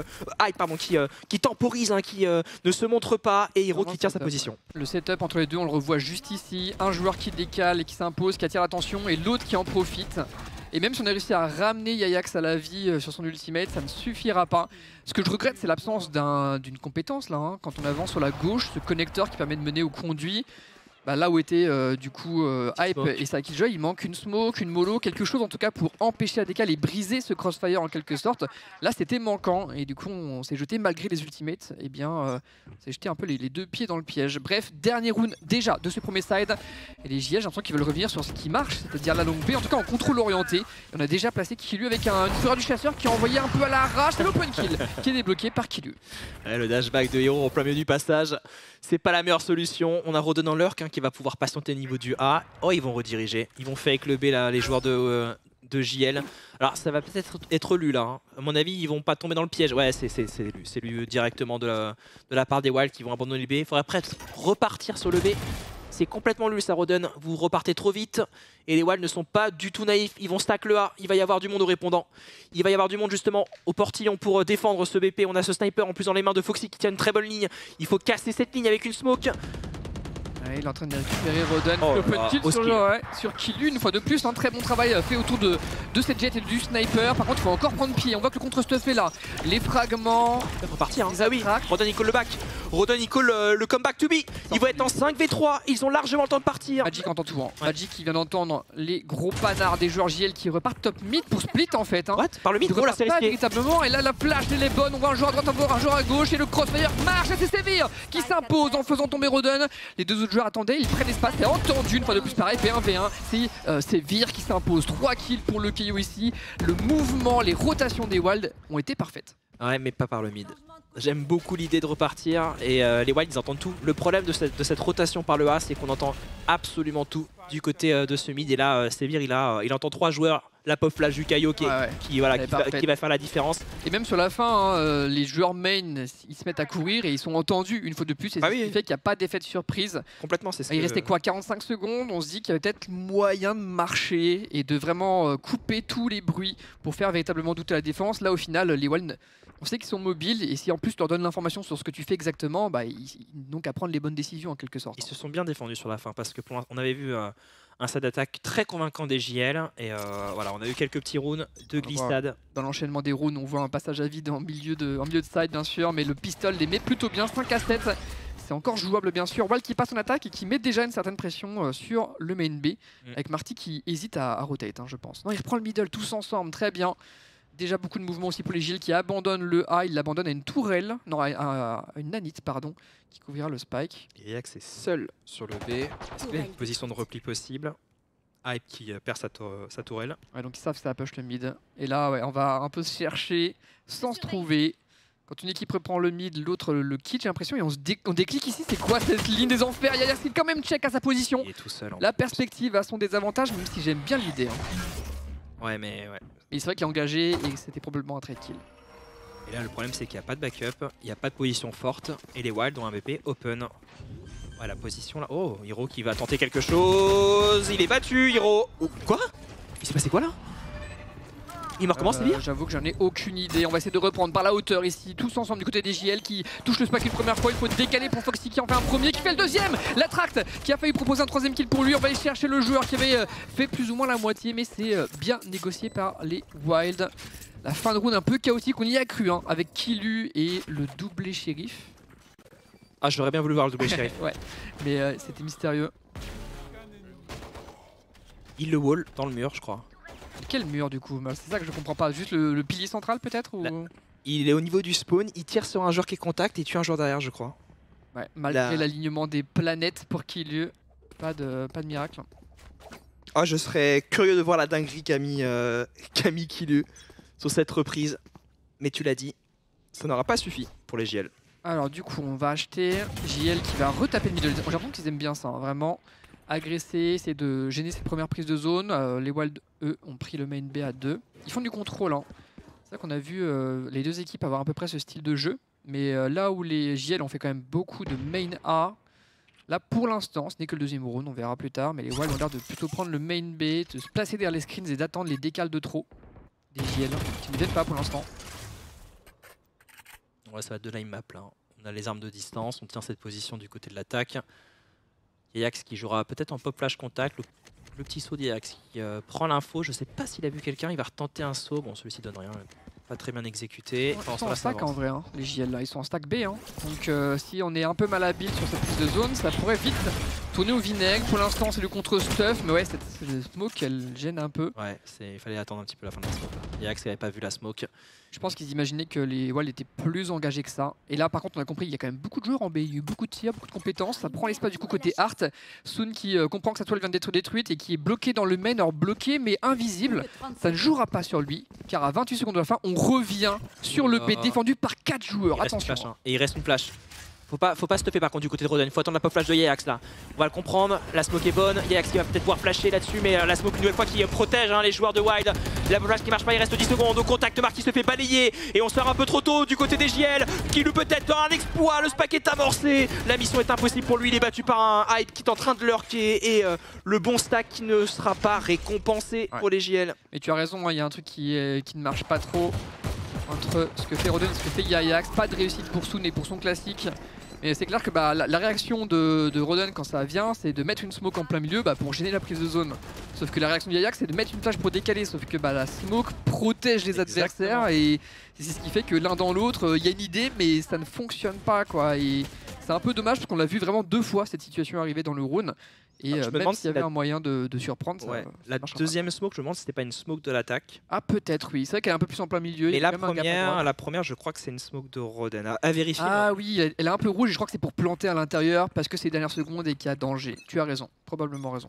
temporise, hein, qui ne se montre pas et Hiro qui tient sa position. Le setup entre les deux, on le revoit juste ici. Un joueur qui décale et qui s'impose, qui attire l'attention et l'autre qui en profite. Et même si on a réussi à ramener Yayax à la vie sur son ultimate, ça ne suffira pas. Ce que je regrette, c'est l'absence d'une compétence là, hein. Quand on avance sur la gauche, ce connecteur qui permet de mener au conduit, bah, là où était du coup Hype et sa Killjoy, il manque une smoke, une mollo, quelque chose en tout cas pour empêcher la décale et briser ce crossfire en quelque sorte. Là c'était manquant et du coup on s'est jeté malgré les ultimates, et bien on s'est jeté un peu les 2 pieds dans le piège. Bref, dernier round déjà de ce premier side et les JL j'ai l'impression qu'ils veulent revenir sur ce qui marche, c'est-à-dire la longue B, en tout cas en contrôle orienté. Et on a déjà placé Killu avec une fureur du chasseur qui a envoyé un peu à l'arrache, c'est l'open kill qui est débloqué par Killu. Le dashback de Hiro au plein milieu du passage, c'est pas la meilleure solution. On a Rodon dans lurk qui va pouvoir patienter au niveau du A. Oh, ils vont rediriger. Ils vont fake le B là, les joueurs de JL. Alors ça va peut-être être lu là, hein. À mon avis ils vont pas tomber dans le piège. Ouais, c'est lu directement de la part des Wild qui vont abandonner le B. Il faudrait peut-être repartir sur le B. C'est complètement lu ça, Rodon. Vous repartez trop vite et les Wild ne sont pas du tout naïfs. Ils vont stack le A. Il va y avoir du monde au répondant. Il va y avoir du monde justement au portillon pour défendre ce BP. On a ce sniper en plus dans les mains de Foxy qui tient une très bonne ligne. Il faut casser cette ligne avec une smoke. Ouais, il est en train de récupérer Rodon, open kill sur Killu une fois de plus. Un très bon travail fait autour de cette Jet et du sniper. Par contre, il faut encore prendre pied. On voit que le contre-stuff est là. Les fragments. Il faut partir. Hein. Ah oui, Rodon il call le back. Rodon il call le comeback to be. Ils vont être en 5v3. Ils ont largement le temps de partir. Magic entend tout. Hein. Ouais. Magic qui vient d'entendre les gros panards des joueurs JL qui repartent top mid pour split en fait. Hein. What? Par le mid, ils repartent pas véritablement. Et là, la flash elle est bonne. On voit un joueur à droite, un joueur à gauche. Et le crossfire marche. Et c'est Sévir qui s'impose en faisant tomber Rodon. Les 2 autres joueurs attendaient. Ils prennent l'espace. C'est entendu une fois de plus pareil. P1v1. C'est Sévir qui s'impose. 3 kills pour le KO ici. Le mouvement, les rotations des Wild ont été parfaites. Ouais, mais pas par le mid. J'aime beaucoup l'idée de repartir et les Wild ils entendent tout. Le problème de cette rotation par le A, c'est qu'on entend absolument tout du côté de ce mid. Et là, Sévir il entend 3 joueurs. La pop flash du Kaio qui va faire la différence. Et même sur la fin, hein, les joueurs main ils se mettent à courir et ils sont entendus une fois de plus. Et c'est ce qui fait qu'il n'y a pas d'effet de surprise. Complètement, c'est ça. Il restait quoi, 45 secondes. On se dit qu'il y avait peut-être moyen de marcher et de vraiment couper tous les bruits pour faire véritablement douter la défense. Là au final, les Wild, on sait qu'ils sont mobiles et si en plus tu leur donnes l'information sur ce que tu fais exactement, bah, ils n'ont qu'à prendre les bonnes décisions en quelque sorte. Ils se sont bien défendus sur la fin parce que on avait vu un set d'attaque très convaincant des JL et voilà, on a eu quelques petits rounds de glissade. Dans l'enchaînement des rounds, on voit un passage à vide en milieu de side bien sûr, mais le pistol les met plutôt bien, 5 à 7. C'est encore jouable bien sûr. Wall qui passe en attaque et qui met déjà une certaine pression sur le main B, avec Marty qui hésite à rotate, hein, je pense. Non, il reprend le middle tous ensemble, très bien. Déjà beaucoup de mouvements aussi pour les JL qui abandonnent le A, il l'abandonne à une tourelle, non à une nanite pardon, qui couvrira le spike. Et Yax est seul sur le B, est-ce qu'il y a une position de repli possible? Hype qui perd sa tourelle. Ouais, donc ils savent que ça push le mid. Et là ouais, on va un peu se chercher sans se trouver. Quand une équipe reprend le mid, l'autre le quitte, j'ai l'impression, et on déclique ici. C'est quoi cette ligne des enfers? Yayax qui quand même check à sa position. Il est tout seul. La perspective a son désavantage, même si j'aime bien l'idée. Hein. Ouais, mais ouais. Mais c'est vrai qu'il est engagé et c'était probablement un trade kill. Et là, le problème, c'est qu'il n'y a pas de backup, il n'y a pas de position forte, et les Wild ont un BP open. Ouais, la position là. Oh, Hiro qui va tenter quelque chose. Il est battu, Hiro. Oh, quoi? Il s'est passé quoi là? Il me recommence, Sévir? J'avoue que j'en ai aucune idée. On va essayer de reprendre par la hauteur ici, tous ensemble du côté des JL qui touche le spike une première fois. Il faut décaler pour Foxy qui en fait un premier, qui fait le deuxième. La Tract qui a failli proposer un troisième kill pour lui. On va aller chercher le joueur qui avait fait plus ou moins la moitié, mais c'est bien négocié par les Wild. La fin de round un peu chaotique, on y a cru, hein, avec Killu et le doublé shérif. Ah, j'aurais bien voulu voir le double shérif. Ouais, mais c'était mystérieux. Il le wall dans le mur, je crois. Quel mur du coup? C'est ça que je comprends pas. Juste le pilier central peut-être ou... Il est au niveau du spawn, il tire sur un joueur qui est contact et tue un joueur derrière, je crois. Ouais, malgré l'alignement des planètes pour qu'il y ait pas de miracle. Ah, je serais curieux de voir la dinguerie qu'a mis Killu sur cette reprise. Mais tu l'as dit, ça n'aura pas suffi pour les JL. Alors du coup, on va acheter JL qui va retaper le middle. J'ai l'impression qu'ils aiment bien ça, hein, vraiment. Agresser, c'est de gêner ses premières prises de zone. Les Wild, eux, ont pris le main B à 2. Ils font du contrôle. Hein. C'est ça qu'on a vu les deux équipes avoir à peu près ce style de jeu. Mais là où les JL ont fait quand même beaucoup de main A, là pour l'instant, ce n'est que le deuxième round, on verra plus tard. Mais les Wild ont l'air de plutôt prendre le main B, de se placer derrière les screens et d'attendre les décales de trop des JL qui ne viennent pas pour l'instant. Ouais, ça va être de la map là. On a les armes de distance, on tient cette position du côté de l'attaque. Yax qui jouera peut-être en pop flash contact. Le petit saut d'Yax qui prend l'info. Je sais pas s'il a vu quelqu'un, il va retenter un saut. Bon, celui-ci donne rien. Pas très bien exécuté. Ils sont en stack en vrai, hein, les JL là, ils sont en stack B. Hein. Donc si on est un peu malhabile sur cette prise de zone, ça pourrait vite tourner au vinaigre. Pour l'instant, c'est le contre-stuff, mais ouais, cette smoke, elle gêne un peu. Ouais, il fallait attendre un petit peu la fin de la smoke. Yax n'avait pas vu la smoke. Je pense qu'ils imaginaient que les Wild étaient plus engagés que ça. Et là, par contre, on a compris, il y a quand même beaucoup de joueurs en B. Il y a eu beaucoup de tirs, beaucoup de compétences. Ça prend l'espace du coup côté Art. Soon qui comprend que sa toile vient d'être détruite et qui est bloqué dans le main. Alors bloqué mais invisible. Ça ne jouera pas sur lui. Car à 28 secondes de la fin, on revient sur le B défendu par 4 joueurs. Attention. Flash, hein. Et il reste une flash. Faut pas stopper par contre du côté de Roden, il faut attendre la pop flash de Yax là. On va le comprendre, la smoke est bonne, Yax qui va peut-être pouvoir flasher là-dessus, mais la smoke une nouvelle fois qui protège les joueurs de Wild. La pop flash qui marche pas, il reste 10 secondes, au contact, Marc qui se fait balayer et on se fait un peu trop tôt du côté des JL, qui lui peut-être un exploit, le spack est amorcé, la mission est impossible pour lui, il est battu par un hype qui est en train de lurker et le bon stack qui ne sera pas récompensé pour les JL. Mais tu as raison, il y a un truc qui ne marche pas trop entre ce que fait Roden et ce que fait Yax, pas de réussite pour Soon et pour son classique. Et c'est clair que la réaction de Roden quand ça vient, c'est de mettre une smoke en plein milieu pour gêner la prise de zone. Sauf que la réaction de Yax, c'est de mettre une flash pour décaler. Sauf que la smoke protège les adversaires et c'est ce qui fait que l'un dans l'autre, il y a une idée mais ça ne fonctionne pas quoi. Et c'est un peu dommage parce qu'on l'a vu vraiment 2 fois cette situation arriver dans le round. Et même s'il y avait un moyen de surprendre, ouais. La deuxième smoke, je me demande si c'était pas une smoke de l'attaque. Ah peut-être oui, c'est vrai qu'elle est un peu plus en plein milieu. Mais la première, je crois que c'est une smoke de Roden. À vérifier. Ah oui, elle est un peu rouge et je crois que c'est pour planter à l'intérieur parce que c'est les dernières secondes et qu'il y a danger. Tu as raison, probablement raison.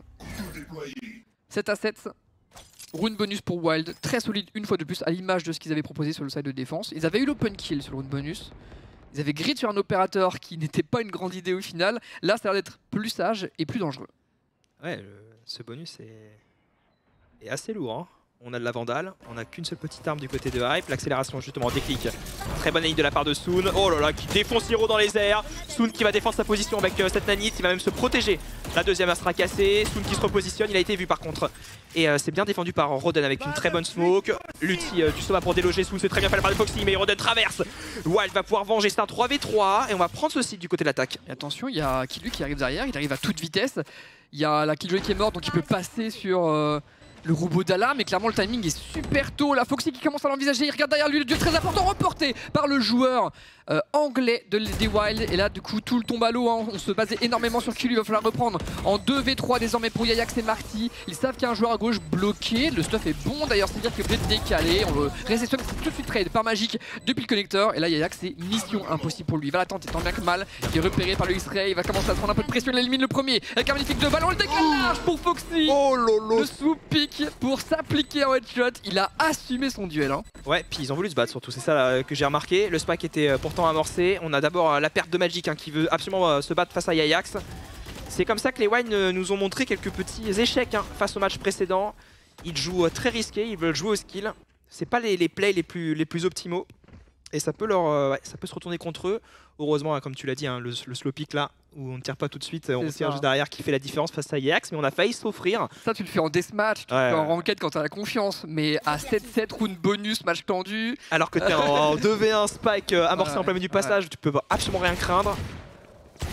7 à 7. Round bonus pour Wild, très solide une fois de plus à l'image de ce qu'ils avaient proposé sur le side de défense. Ils avaient eu l'open kill sur le round bonus. Ils avaient grid sur un opérateur qui n'était pas une grande idée au final. Là, ça a l'air d'être plus sage et plus dangereux. Ouais, ce bonus est assez lourd. Hein. On a de la Vandale, on n'a qu'une seule petite arme du côté de Hype. L'accélération justement déclic. Très bonne ligne de la part de Soon. Oh là là, qui défonce Hiro dans les airs. Soon qui va défendre sa position avec cette nanite, il va même se protéger. La deuxième sera cassée. Soon qui se repositionne, il a été vu par contre. Et c'est bien défendu par Roden avec une très bonne smoke. L'ulti du Sova pour déloger Soon, c'est très bien fait par le Foxy, mais Roden traverse. Wild va pouvoir venger, c'est un 3v3 et on va prendre ce site du côté de l'attaque. Et attention, il y a Killjoy qui arrive derrière, il arrive à toute vitesse. Il y a la Killjoy qui est morte donc il peut passer sur le robot d'alarme, mais clairement le timing est super tôt. La Foxy qui commence à l'envisager, il regarde derrière lui, le duel très important reporté par le joueur anglais des Wild. Et là du coup tout le tombe à l'eau, hein. On se basait énormément sur Killu, il va falloir reprendre en 2v3 désormais pour Yax et Marty. Ils savent qu'il y a un joueur à gauche bloqué, le stuff est bon d'ailleurs, c'est-à-dire qu'il est obligé de décaler. On le réceptionne tout de suite trade par magique depuis le connecteur. Et là Yax c'est mission impossible pour lui, il va la tenter tant bien que mal. Il est repéré par le X-Ray, il va commencer à prendre un peu de pression, il élimine le premier avec un magnifique 2 ballons, le décalage pour Foxy. Oh lolo. Le swoop pick pour s'appliquer en headshot, il a assumé son duel. Hein. Ouais, puis ils ont voulu se battre surtout, c'est ça là, que j'ai remarqué. Le SPAC était pourtant amorcé. On a d'abord la perte de Magic qui veut absolument se battre face à Yax. C'est comme ça que les Wild nous ont montré quelques petits échecs face au match précédent. Ils jouent très risqué, ils veulent jouer au skill. C'est pas les plays les plus optimaux. Et ça peut, ça peut se retourner contre eux. Heureusement, comme tu l'as dit, le slow pick là, où on ne tire pas tout de suite, on tire juste derrière qui fait la différence face à Yax, mais on a failli s'offrir. Ça tu le fais en deathmatch, tu le fais en ranked quand tu as la confiance, mais à 7-7 round bonus, match tendu. Alors que tu es en 2v1 spike amorcé en plein milieu du passage, tu peux absolument rien craindre.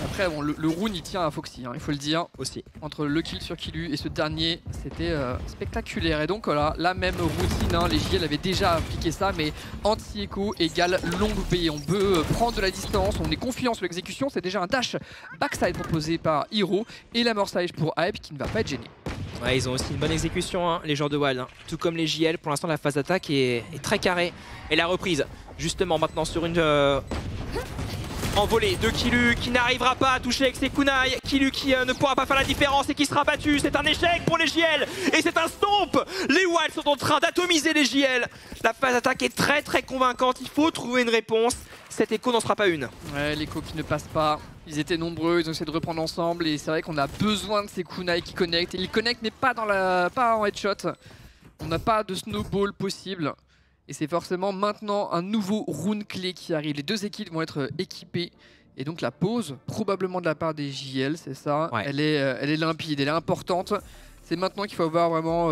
Après, bon, le rune, il tient à Foxy, hein, il faut le dire. Aussi. Entre le kill sur Killu et ce dernier, c'était spectaculaire. Et donc voilà, la même routine, hein, les JL avaient déjà appliqué ça, mais anti-écho égale longue B. On peut prendre de la distance, on est confiant sur l'exécution. C'est déjà un dash backside proposé par Hero et l'amorçage pour Hype qui ne va pas être gêné. Ouais, ils ont aussi une bonne exécution, hein, les joueurs de Wild. Hein. Tout comme les JL, pour l'instant la phase d'attaque est très carrée. Et la reprise, justement maintenant sur une envolée de Killu qui n'arrivera pas à toucher avec ses kunai. Killu qui ne pourra pas faire la différence et qui sera battu. C'est un échec pour les JL et c'est un stomp. Les Wilds sont en train d'atomiser les JL. La phase d'attaque est très convaincante. Il faut trouver une réponse. Cet écho n'en sera pas une. Ouais, l'écho qui ne passe pas. Ils étaient nombreux, ils ont essayé de reprendre ensemble et c'est vrai qu'on a besoin de ces kunai qui connectent. Ils connectent mais pas en headshot. On n'a pas de snowball possible. Et c'est forcément maintenant un nouveau rune clé qui arrive. Les deux équipes vont être équipées. Et donc la pause, probablement de la part des JL, c'est ça. Ouais. Elle est limpide, elle est importante. C'est maintenant qu'il faut avoir vraiment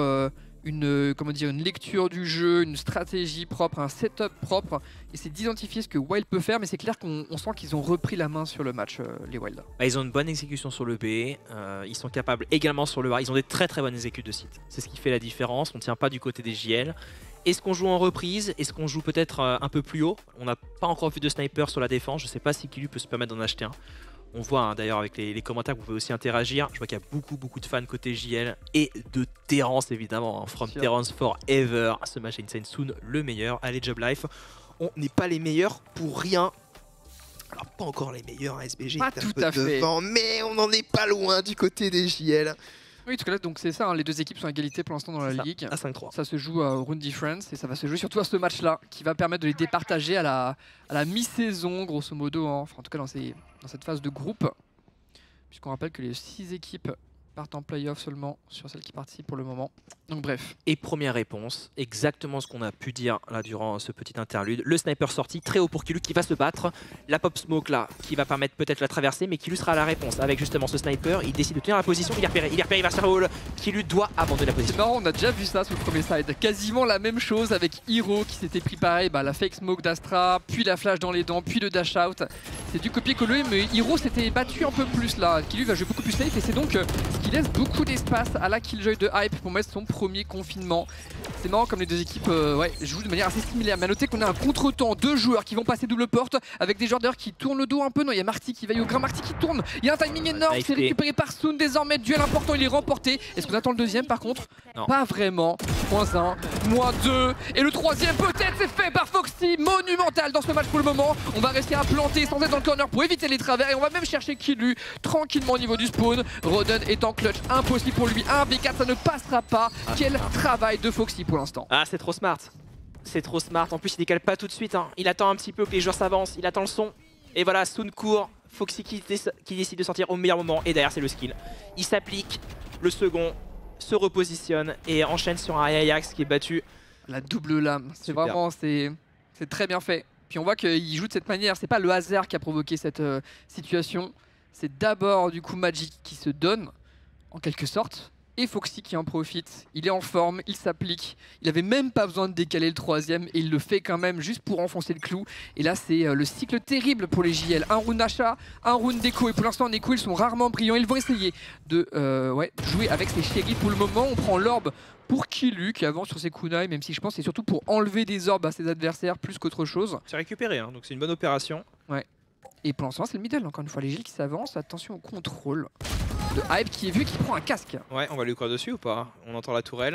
une lecture du jeu, une stratégie propre, un setup propre. Et c'est d'identifier ce que Wild peut faire. Mais c'est clair qu'on sent qu'ils ont repris la main sur le match, les Wild. Bah, ils ont une bonne exécution sur le B. Ils sont capables également sur le A. Ils ont des très bonnes exécutions de site. C'est ce qui fait la différence. On ne tient pas du côté des JL. Est-ce qu'on joue en reprise? Est-ce qu'on joue peut-être un peu plus haut? On n'a pas encore vu de sniper sur la défense. Je ne sais pas si Killu peut se permettre d'en acheter un. On voit hein, d'ailleurs avec les commentaires que vous pouvez aussi interagir. Je vois qu'il y a beaucoup de fans côté JL et de Terrence évidemment. Hein. From Terrence forever. Ce match est Insane Soon, le meilleur. Allez, Job Life. On n'est pas les meilleurs pour rien. Alors pas encore les meilleurs, hein, SBG pas est un tout peu à fait devant, mais on n'en est pas loin du côté des JL. Oui, tout à l'heure, donc c'est ça, hein, les deux équipes sont à égalité pour l'instant dans la ligue. À 5-3. Ça se joue au round difference et ça va se jouer surtout à ce match-là qui va permettre de les départager à la mi-saison, grosso modo, hein. Enfin, en tout cas dans cette phase de groupe. Puisqu'on rappelle que les 6 équipes partent en play-off seulement sur celles qui participent pour le moment. Donc bref. Et première réponse, exactement ce qu'on a pu dire là durant ce petit interlude. Le sniper sorti, très haut pour Killu qui va se battre. La pop smoke là, qui va permettre peut-être la traversée, mais Killu sera à la réponse. Avec justement ce sniper, il décide de tenir la position, il est repéré, il va se faire wall. Killu doit abandonner la position. C'est marrant, on a déjà vu ça sur le premier side. Quasiment la même chose avec Hero qui s'était pris pareil, la fake smoke d'Astra, puis la flash dans les dents, puis le dash out. C'est du copier-coller, mais Hero s'était battu un peu plus là. Killu va jouer beaucoup plus safe et c'est donc ce qui laisse beaucoup d'espace à la Killjoy de Hype pour mettre son premier confinement. C'est marrant comme les deux équipes jouent de manière assez similaire. Mais à noter qu'on a un contre-temps, 2 joueurs qui vont passer double porte avec des joueurs d'ailleurs qui tournent le dos un peu. Non, il y a Marty qui veille au grain, Marty qui tourne. Il y a un timing énorme, c'est récupéré par Soon désormais. Duel important, il est remporté. Est-ce qu'on attend le deuxième par contre? Non. Pas vraiment. -1, -2. Et le troisième peut-être c'est fait par Foxy. Monumental dans ce match pour le moment. On va rester à planter sans être dans le corner pour éviter les travers. Et on va même chercher Killu tranquillement au niveau du spawn. Roden est en clutch, impossible pour lui. 1v4, ça ne passera pas. Quel travail de Foxy pour l'instant. Ah, c'est trop smart. C'est trop smart. En plus, il décale pas tout de suite. Hein. Il attend un petit peu que les joueurs s'avancent. Il attend le son. Et voilà, Soon court. Foxy qui décide de sortir au meilleur moment. Et derrière, c'est le skill. Il s'applique. Le second se repositionne et enchaîne sur un Ajax qui est battu. La double lame. C'est vraiment, c'est très bien fait. Puis on voit qu'il joue de cette manière. C'est pas le hasard qui a provoqué cette situation. C'est d'abord du coup Magic qui se donne, en quelque sorte. Et Foxy qui en profite, il est en forme, il s'applique, il avait même pas besoin de décaler le troisième et il le fait quand même juste pour enfoncer le clou. Et là c'est le cycle terrible pour les JL, un round achat, un round d'écho et pour l'instant en écho ils sont rarement brillants, ils vont essayer de jouer avec ces shérifs pour le moment. On prend l'orbe pour Killu qui avance sur ses kunai, même si je pense que c'est surtout pour enlever des orbes à ses adversaires plus qu'autre chose. C'est récupéré, hein, donc c'est une bonne opération. Ouais. Et pour l'instant c'est le middle, encore une fois les JL qui s'avancent, attention au contrôle de Hype qui est vu qui prend un casque. Ouais, on va lui courir dessus ou pas? On entend la tourelle.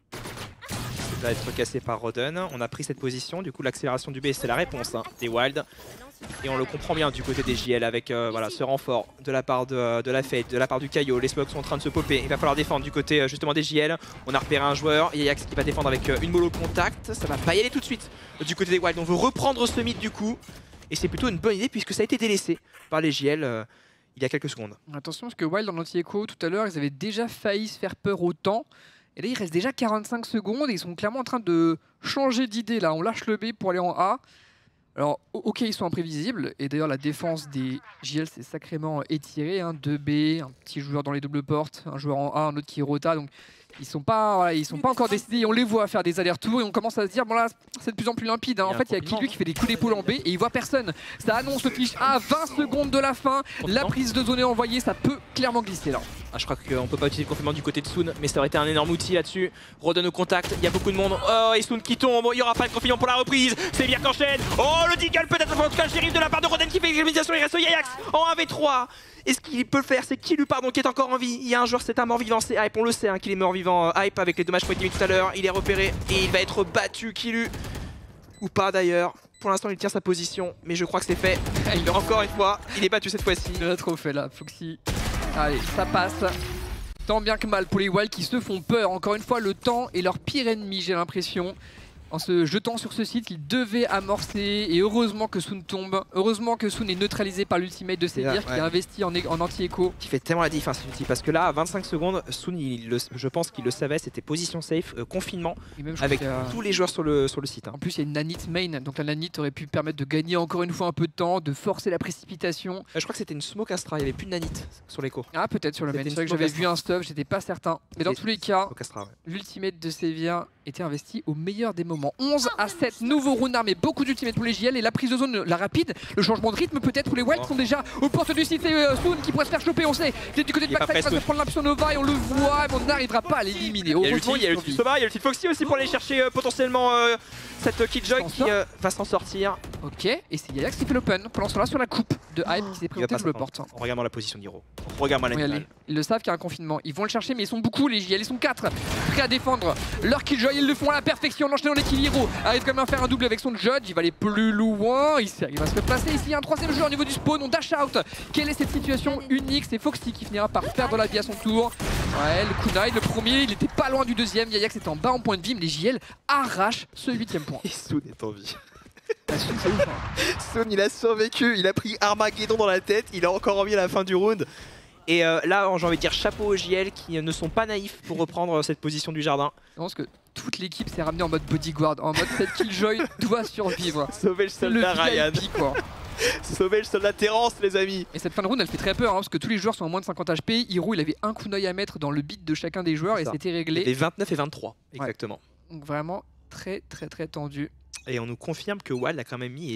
Il va être cassé par Roden. On a pris cette position, du coup l'accélération du B c'est la réponse hein, des Wild. Et on le comprend bien du côté des JL avec voilà, ce renfort de la part de la Fade, de la part du Caillot. Les smokes sont en train de se popper. Il va falloir défendre du côté justement des JL. On a repéré un joueur, Ajax qui va défendre avec une mollo contact. Ça va pas y aller tout de suite du côté des Wild. On veut reprendre ce mid du coup. Et c'est plutôt une bonne idée puisque ça a été délaissé par les JL. Il y a quelques secondes. Attention parce que Wild en anti-écho tout à l'heure ils avaient déjà failli se faire peur autant. Et là il reste déjà 45 secondes et ils sont clairement en train de changer d'idée là. On lâche le B pour aller en A. Alors ok ils sont imprévisibles et d'ailleurs la défense des JL c'est sacrément étiré. 2 B, un petit joueur dans les doubles portes, un joueur en A, un autre qui rota. Donc Ils sont pas, voilà, ils sont pas encore décidés. On les voit faire des allers-retours et on commence à se dire bon là c'est de plus en plus limpide. Hein. En fait il y a Kilu qui fait des coups d'épaule en B et il voit personne. Ça annonce le fiche à 20 secondes de la fin. La prise de zone est envoyée, ça peut clairement glisser là. Ah, je crois qu'on peut pas utiliser le confinement du côté de Soon, mais ça aurait été un énorme outil là-dessus. Redonne au contact, il y a beaucoup de monde. Oh, et Soon qui tombe, il y aura pas de confinement pour la reprise. C'est bien qu'enchaîne. Oh, le Deagle peut-être, en tout cas le shérif de la part de Roden qui fait l'exécution. Il reste Yayax en 1v3. Est-ce qu'il peut le faire? C'est Kilu pardon qui est encore en vie. Il y a un joueur, c'est un mort-vivant, c'est Hype, on le sait hein, qu'il est mort-vivant. Hype avec les dommages pointés tout à l'heure, il est repéré et il va être battu Kilu. Ou pas d'ailleurs. Pour l'instant il tient sa position, mais je crois que c'est fait. Encore une fois, il est battu cette fois-ci. Il a trop fait là, Foxy. Allez, ça passe. Tant bien que mal pour les Wild qui se font peur. Encore une fois, le temps est leur pire ennemi, j'ai l'impression. En se jetant sur ce site, ils devaient amorcer. Et heureusement que Soon tombe. Heureusement que Soon est neutralisé par l'ultimate de Sevir qui a investi en anti-écho. Qui fait tellement la différence cet outil. Parce que là, à 25 secondes, Soon, je pense qu'il le savait, c'était position safe, confinement. Et même, avec tous les joueurs sur le site. Hein. En plus, il y a une nanite main. Donc la nanite aurait pu permettre de gagner encore une fois un peu de temps, de forcer la précipitation. Je crois que c'était une smoke Astra, il n'y avait plus de nanite sur l'écho. Ah, peut-être sur le main. C'est vrai que j'avais vu un stuff, j'étais pas certain. Mais dans tous les cas, l'ultimate de Sevir était investi au meilleur des moments. 11 à 7, nouveau round armé, beaucoup d'ultimate pour les JL et la prise de zone, la rapide, le changement de rythme peut-être pour les Wild sont déjà aux portes du site et Soon qui pourrait se faire choper, on sait, il est du côté de Backside, il va se prendre l'option Nova et on le voit, mais on n'arrivera pas à l'éliminer. Il y a l'ulti Sova, il y a l'ulti Foxy aussi pour aller chercher potentiellement cette Killjoy qui va s'en sortir. Ok, et c'est Yayax qui fait l'open pendant ce temps-là sur la coupe de Hype qui s'est présenté sur le porte. En regardant la position d'Hiro. Regarde-moi la Ils le savent qu'il y a un confinement, ils vont le chercher mais ils sont beaucoup les JL, ils sont 4 prêts à défendre leur Killjoy, ils le font à la perfection, l'enchaînement des kills. Hiro arrive quand même à faire un double avec son Judge, il va aller plus loin, il va se replacer ici, il y a un troisième joueur au niveau du spawn, on dash out. Quelle est cette situation unique? C'est Foxy qui finira par perdre la vie à son tour. Ouais, le kunai, le premier, il était pas loin du deuxième, Yayax était en bas en point de vie, mais les JL arrachent ce 8ème point. Et Soon est en vie. Soon il a survécu, il a pris Armageddon dans la tête, il a encore envie à la fin du round. Et là j'ai envie de dire chapeau aux JL qui ne sont pas naïfs pour reprendre cette position du jardin. Je pense que toute l'équipe s'est ramenée en mode bodyguard, en mode cette Killjoy doit survivre. Sauver le soldat Ryan. Quoi. Sauver le soldat Terrence les amis. Et cette fin de round elle fait très peur hein, parce que tous les joueurs sont en moins de 50 HP. Hiro il avait un kunai à mettre dans le beat de chacun des joueurs et c'était réglé. Et 29 et 23 exactement. Ouais. Donc vraiment très tendu. Et on nous confirme que Wild a quand même mis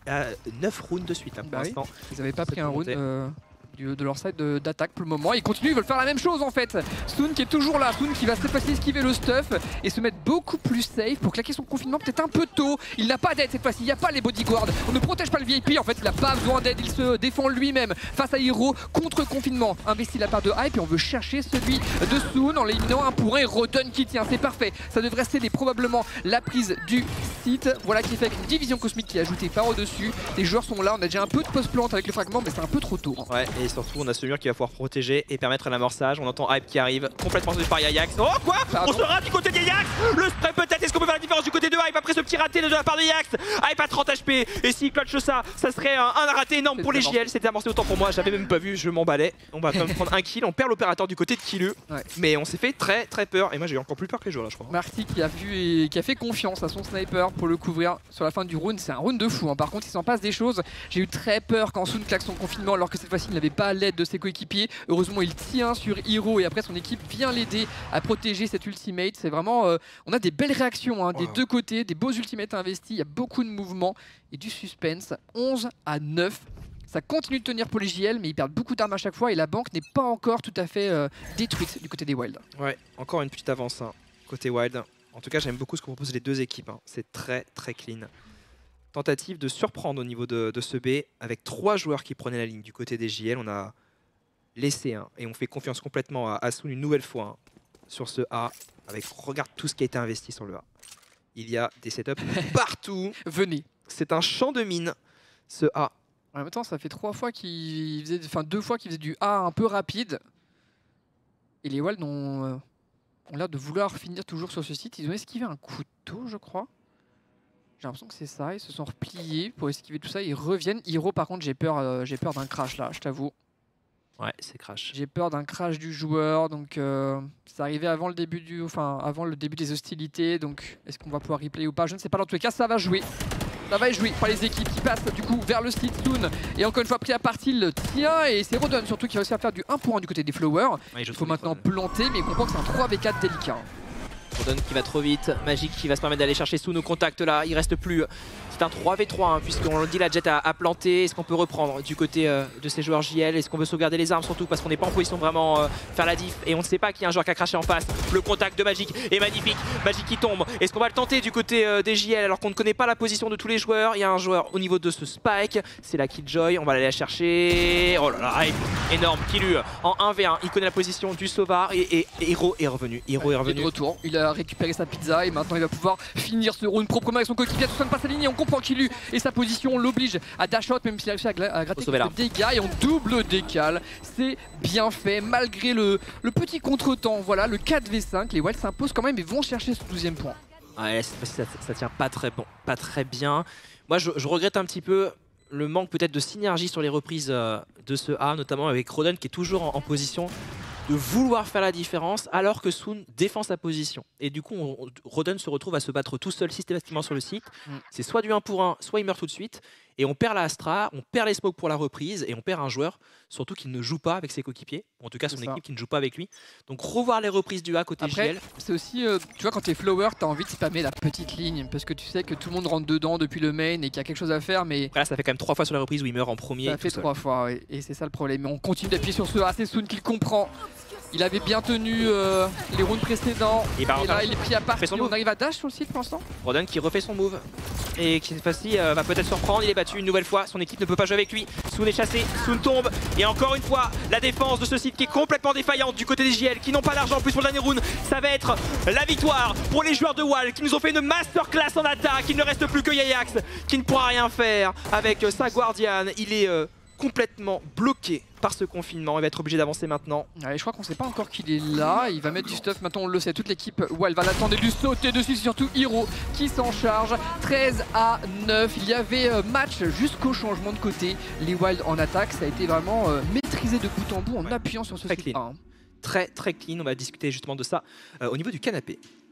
9 rounds de suite hein, pour l'instant. Oui. Ils n'avaient pas pris un round de leur side d'attaque pour le moment. Ils continuent, ils veulent faire la même chose en fait. Soon qui est toujours là, Soon qui va cette fois-ci esquiver le stuff et se mettre beaucoup plus safe pour claquer son confinement peut-être un peu tôt. Il n'a pas d'aide cette fois-ci, il n'y a pas les bodyguards. On ne protège pas le VIP en fait, il n'a pas besoin d'aide, il se défend lui-même face à Hiro contre confinement. Investi la part de Hype et on veut chercher celui de Soon en l'éliminant un pour un et Roden qui tient, c'est parfait. Ça devrait céder probablement la prise du site. Voilà qui est fait avec une division cosmique qui est ajoutée par au-dessus. Les joueurs sont là, on a déjà un peu de post-plante avec le fragment mais c'est un peu trop tôt. Ouais, et surtout on a ce mur qui va pouvoir protéger et permettre l'amorçage. On entend Hype qui arrive, complètement sauvé par Yayax. Oh quoi? On sera du côté de Yayax. Le spray peut-être, est-ce qu'on peut faire la différence du côté de Hype après ce petit raté de la part de Yayax? Hype à 30 HP et s'il clutch ça serait un raté énorme pour les JL. C'était amorcé autant pour moi, j'avais même pas vu, je m'emballais. On va quand même prendre un kill, on perd l'opérateur du côté de Kilu. Mais on s'est fait très peur et moi j'ai eu encore plus peur que les joueurs là je crois. Marty qui a vu et qui a fait confiance à son sniper pour le couvrir sur la fin du round. C'est un round de fou hein. Par contre il s'en passe des choses. J'ai eu très peur quand Soon claque son confinement alors que cette fois-ci il n'avait pas l'aide de ses coéquipiers. Heureusement il tient sur Hiro et après son équipe vient l'aider à protéger cet ultimate. C'est vraiment, on a des belles réactions hein, des deux côtés, des beaux ultimates investis, il y a beaucoup de mouvements et du suspense. 11 à 9. Ça continue de tenir pour les JL mais ils perdent beaucoup d'armes à chaque fois et la banque n'est pas encore tout à fait détruite du côté des Wild. Ouais, encore une petite avance hein, côté Wild. En tout cas j'aime beaucoup ce que proposent les deux équipes, hein. C'est très clean. Tentative de surprendre au niveau de ce B avec 3 joueurs qui prenaient la ligne du côté des JL. On a laissé hein, et on fait confiance complètement à Soon une nouvelle fois hein, sur ce A. Avec regarde tout ce qui a été investi sur le A. Il y a des setups partout. Venez. C'est un champ de mine ce A. En même temps ça fait 3 fois qu'il faisait, enfin 2 fois qu'il faisait du A un peu rapide. Et les Wild ont l'air de vouloir finir toujours sur ce site. Ils ont esquivé un couteau je crois. J'ai l'impression que c'est ça, ils se sont repliés pour esquiver tout ça, ils reviennent. Hiro par contre j'ai peur d'un crash là, je t'avoue. Ouais, c'est crash. J'ai peur d'un crash du joueur, donc c'est arrivé avant le début avant le début des hostilités, donc est-ce qu'on va pouvoir replay ou pas? Je ne sais pas, dans tous les cas ça va jouer. Ça va être joué par les équipes qui passent du coup vers le site Soon. Et encore une fois pris à partie le tien. Et c'est Rodon surtout qui a réussi à faire du 1 pour 1 du côté des Flowers. Ouais, Il faut maintenant planter, mais il comprend que c'est un 3v4 délicat. Rodon qui va trop vite, Magic qui va se permettre d'aller chercher Soon au contact là, il reste plus. C'est un 3v3 hein, puisqu'on le dit, la Jet a planté. Est-ce qu'on peut reprendre du côté de ces joueurs JL? Est-ce qu'on veut sauvegarder les armes surtout parce qu'on n'est pas en position de vraiment faire la diff et on ne sait pas qu'il y a un joueur qui a craché en face. Le contact de Magic est magnifique, Magic qui tombe. Est-ce qu'on va le tenter du côté des JL alors qu'on ne connaît pas la position de tous les joueurs? Il y a un joueur au niveau de ce spike, c'est la Killjoy, on va aller la chercher. Oh là là, énorme Killu en 1v1, il connaît la position du Sova et Hero est revenu. Hero est revenu. De retour, il a récupéré sa pizza et maintenant il va pouvoir finir ce round proprement avec son coéquipier. Tout ça ne passe à la ligne, on comprend Killu et sa position l'oblige à dash out même s'il a réussi à gratter quelques dégâts et on double décale. C'est bien fait malgré le petit contretemps. Voilà, le 4v5, les Wilds s'imposent quand même et vont chercher ce 12e point. Ouais, ça tient pas très bien. Moi je regrette un petit peu le manque peut-être de synergie sur les reprises de ce A, notamment avec Rodon qui est toujours en position de vouloir faire la différence alors que Soon défend sa position. Et du coup, Rodon se retrouve à se battre tout seul systématiquement sur le site. C'est soit du 1 pour 1, soit il meurt tout de suite. Et on perd la Astra, on perd les smokes pour la reprise et on perd un joueur, surtout qui ne joue pas avec ses coéquipiers. En tout cas, son équipe qui ne joue pas avec lui. Donc revoir les reprises du A côté Après, JL. c'est aussi, tu vois, quand t'es Flower, t'as envie de spammer la petite ligne parce que tu sais que tout le monde rentre dedans depuis le main et qu'il y a quelque chose à faire. Mais après, là, ça fait quand même 3 fois sur la reprise où il meurt en premier. Ça fait 3 fois, ouais. Et c'est ça le problème. Mais on continue d'appuyer sur ce A, c'est Soon qui le comprend. Il avait bien tenu les rounds précédents. Et là, il est pris à part. On arrive à dash sur le site pour l'instant. Rodon qui refait son move. Et qui cette fois-ci va peut-être surprendre. Il est battu une nouvelle fois. Son équipe ne peut pas jouer avec lui. Soon est chassé. Soon tombe. Et encore une fois, la défense de ce site qui est complètement défaillante du côté des JL qui n'ont pas d'argent en plus pour le dernier round. Ça va être la victoire pour les joueurs de Wall qui nous ont fait une masterclass en attaque. Il ne reste plus que Yayax qui ne pourra rien faire avec sa Guardian. Il est complètement bloqué par ce confinement, il va être obligé d'avancer maintenant. Ouais, je crois qu'on sait pas encore qu'il est là, il va mettre du stuff, maintenant on le sait, toute l'équipe, ouais, elle va l'attendre et lui sauter dessus, c'est surtout Hero qui s'en charge. 13 à 9, il y avait match jusqu'au changement de côté, les Wild en attaque, ça a été vraiment maîtrisé de bout en bout en appuyant sur ce très clean. Très clean, on va discuter justement de ça au niveau du canapé.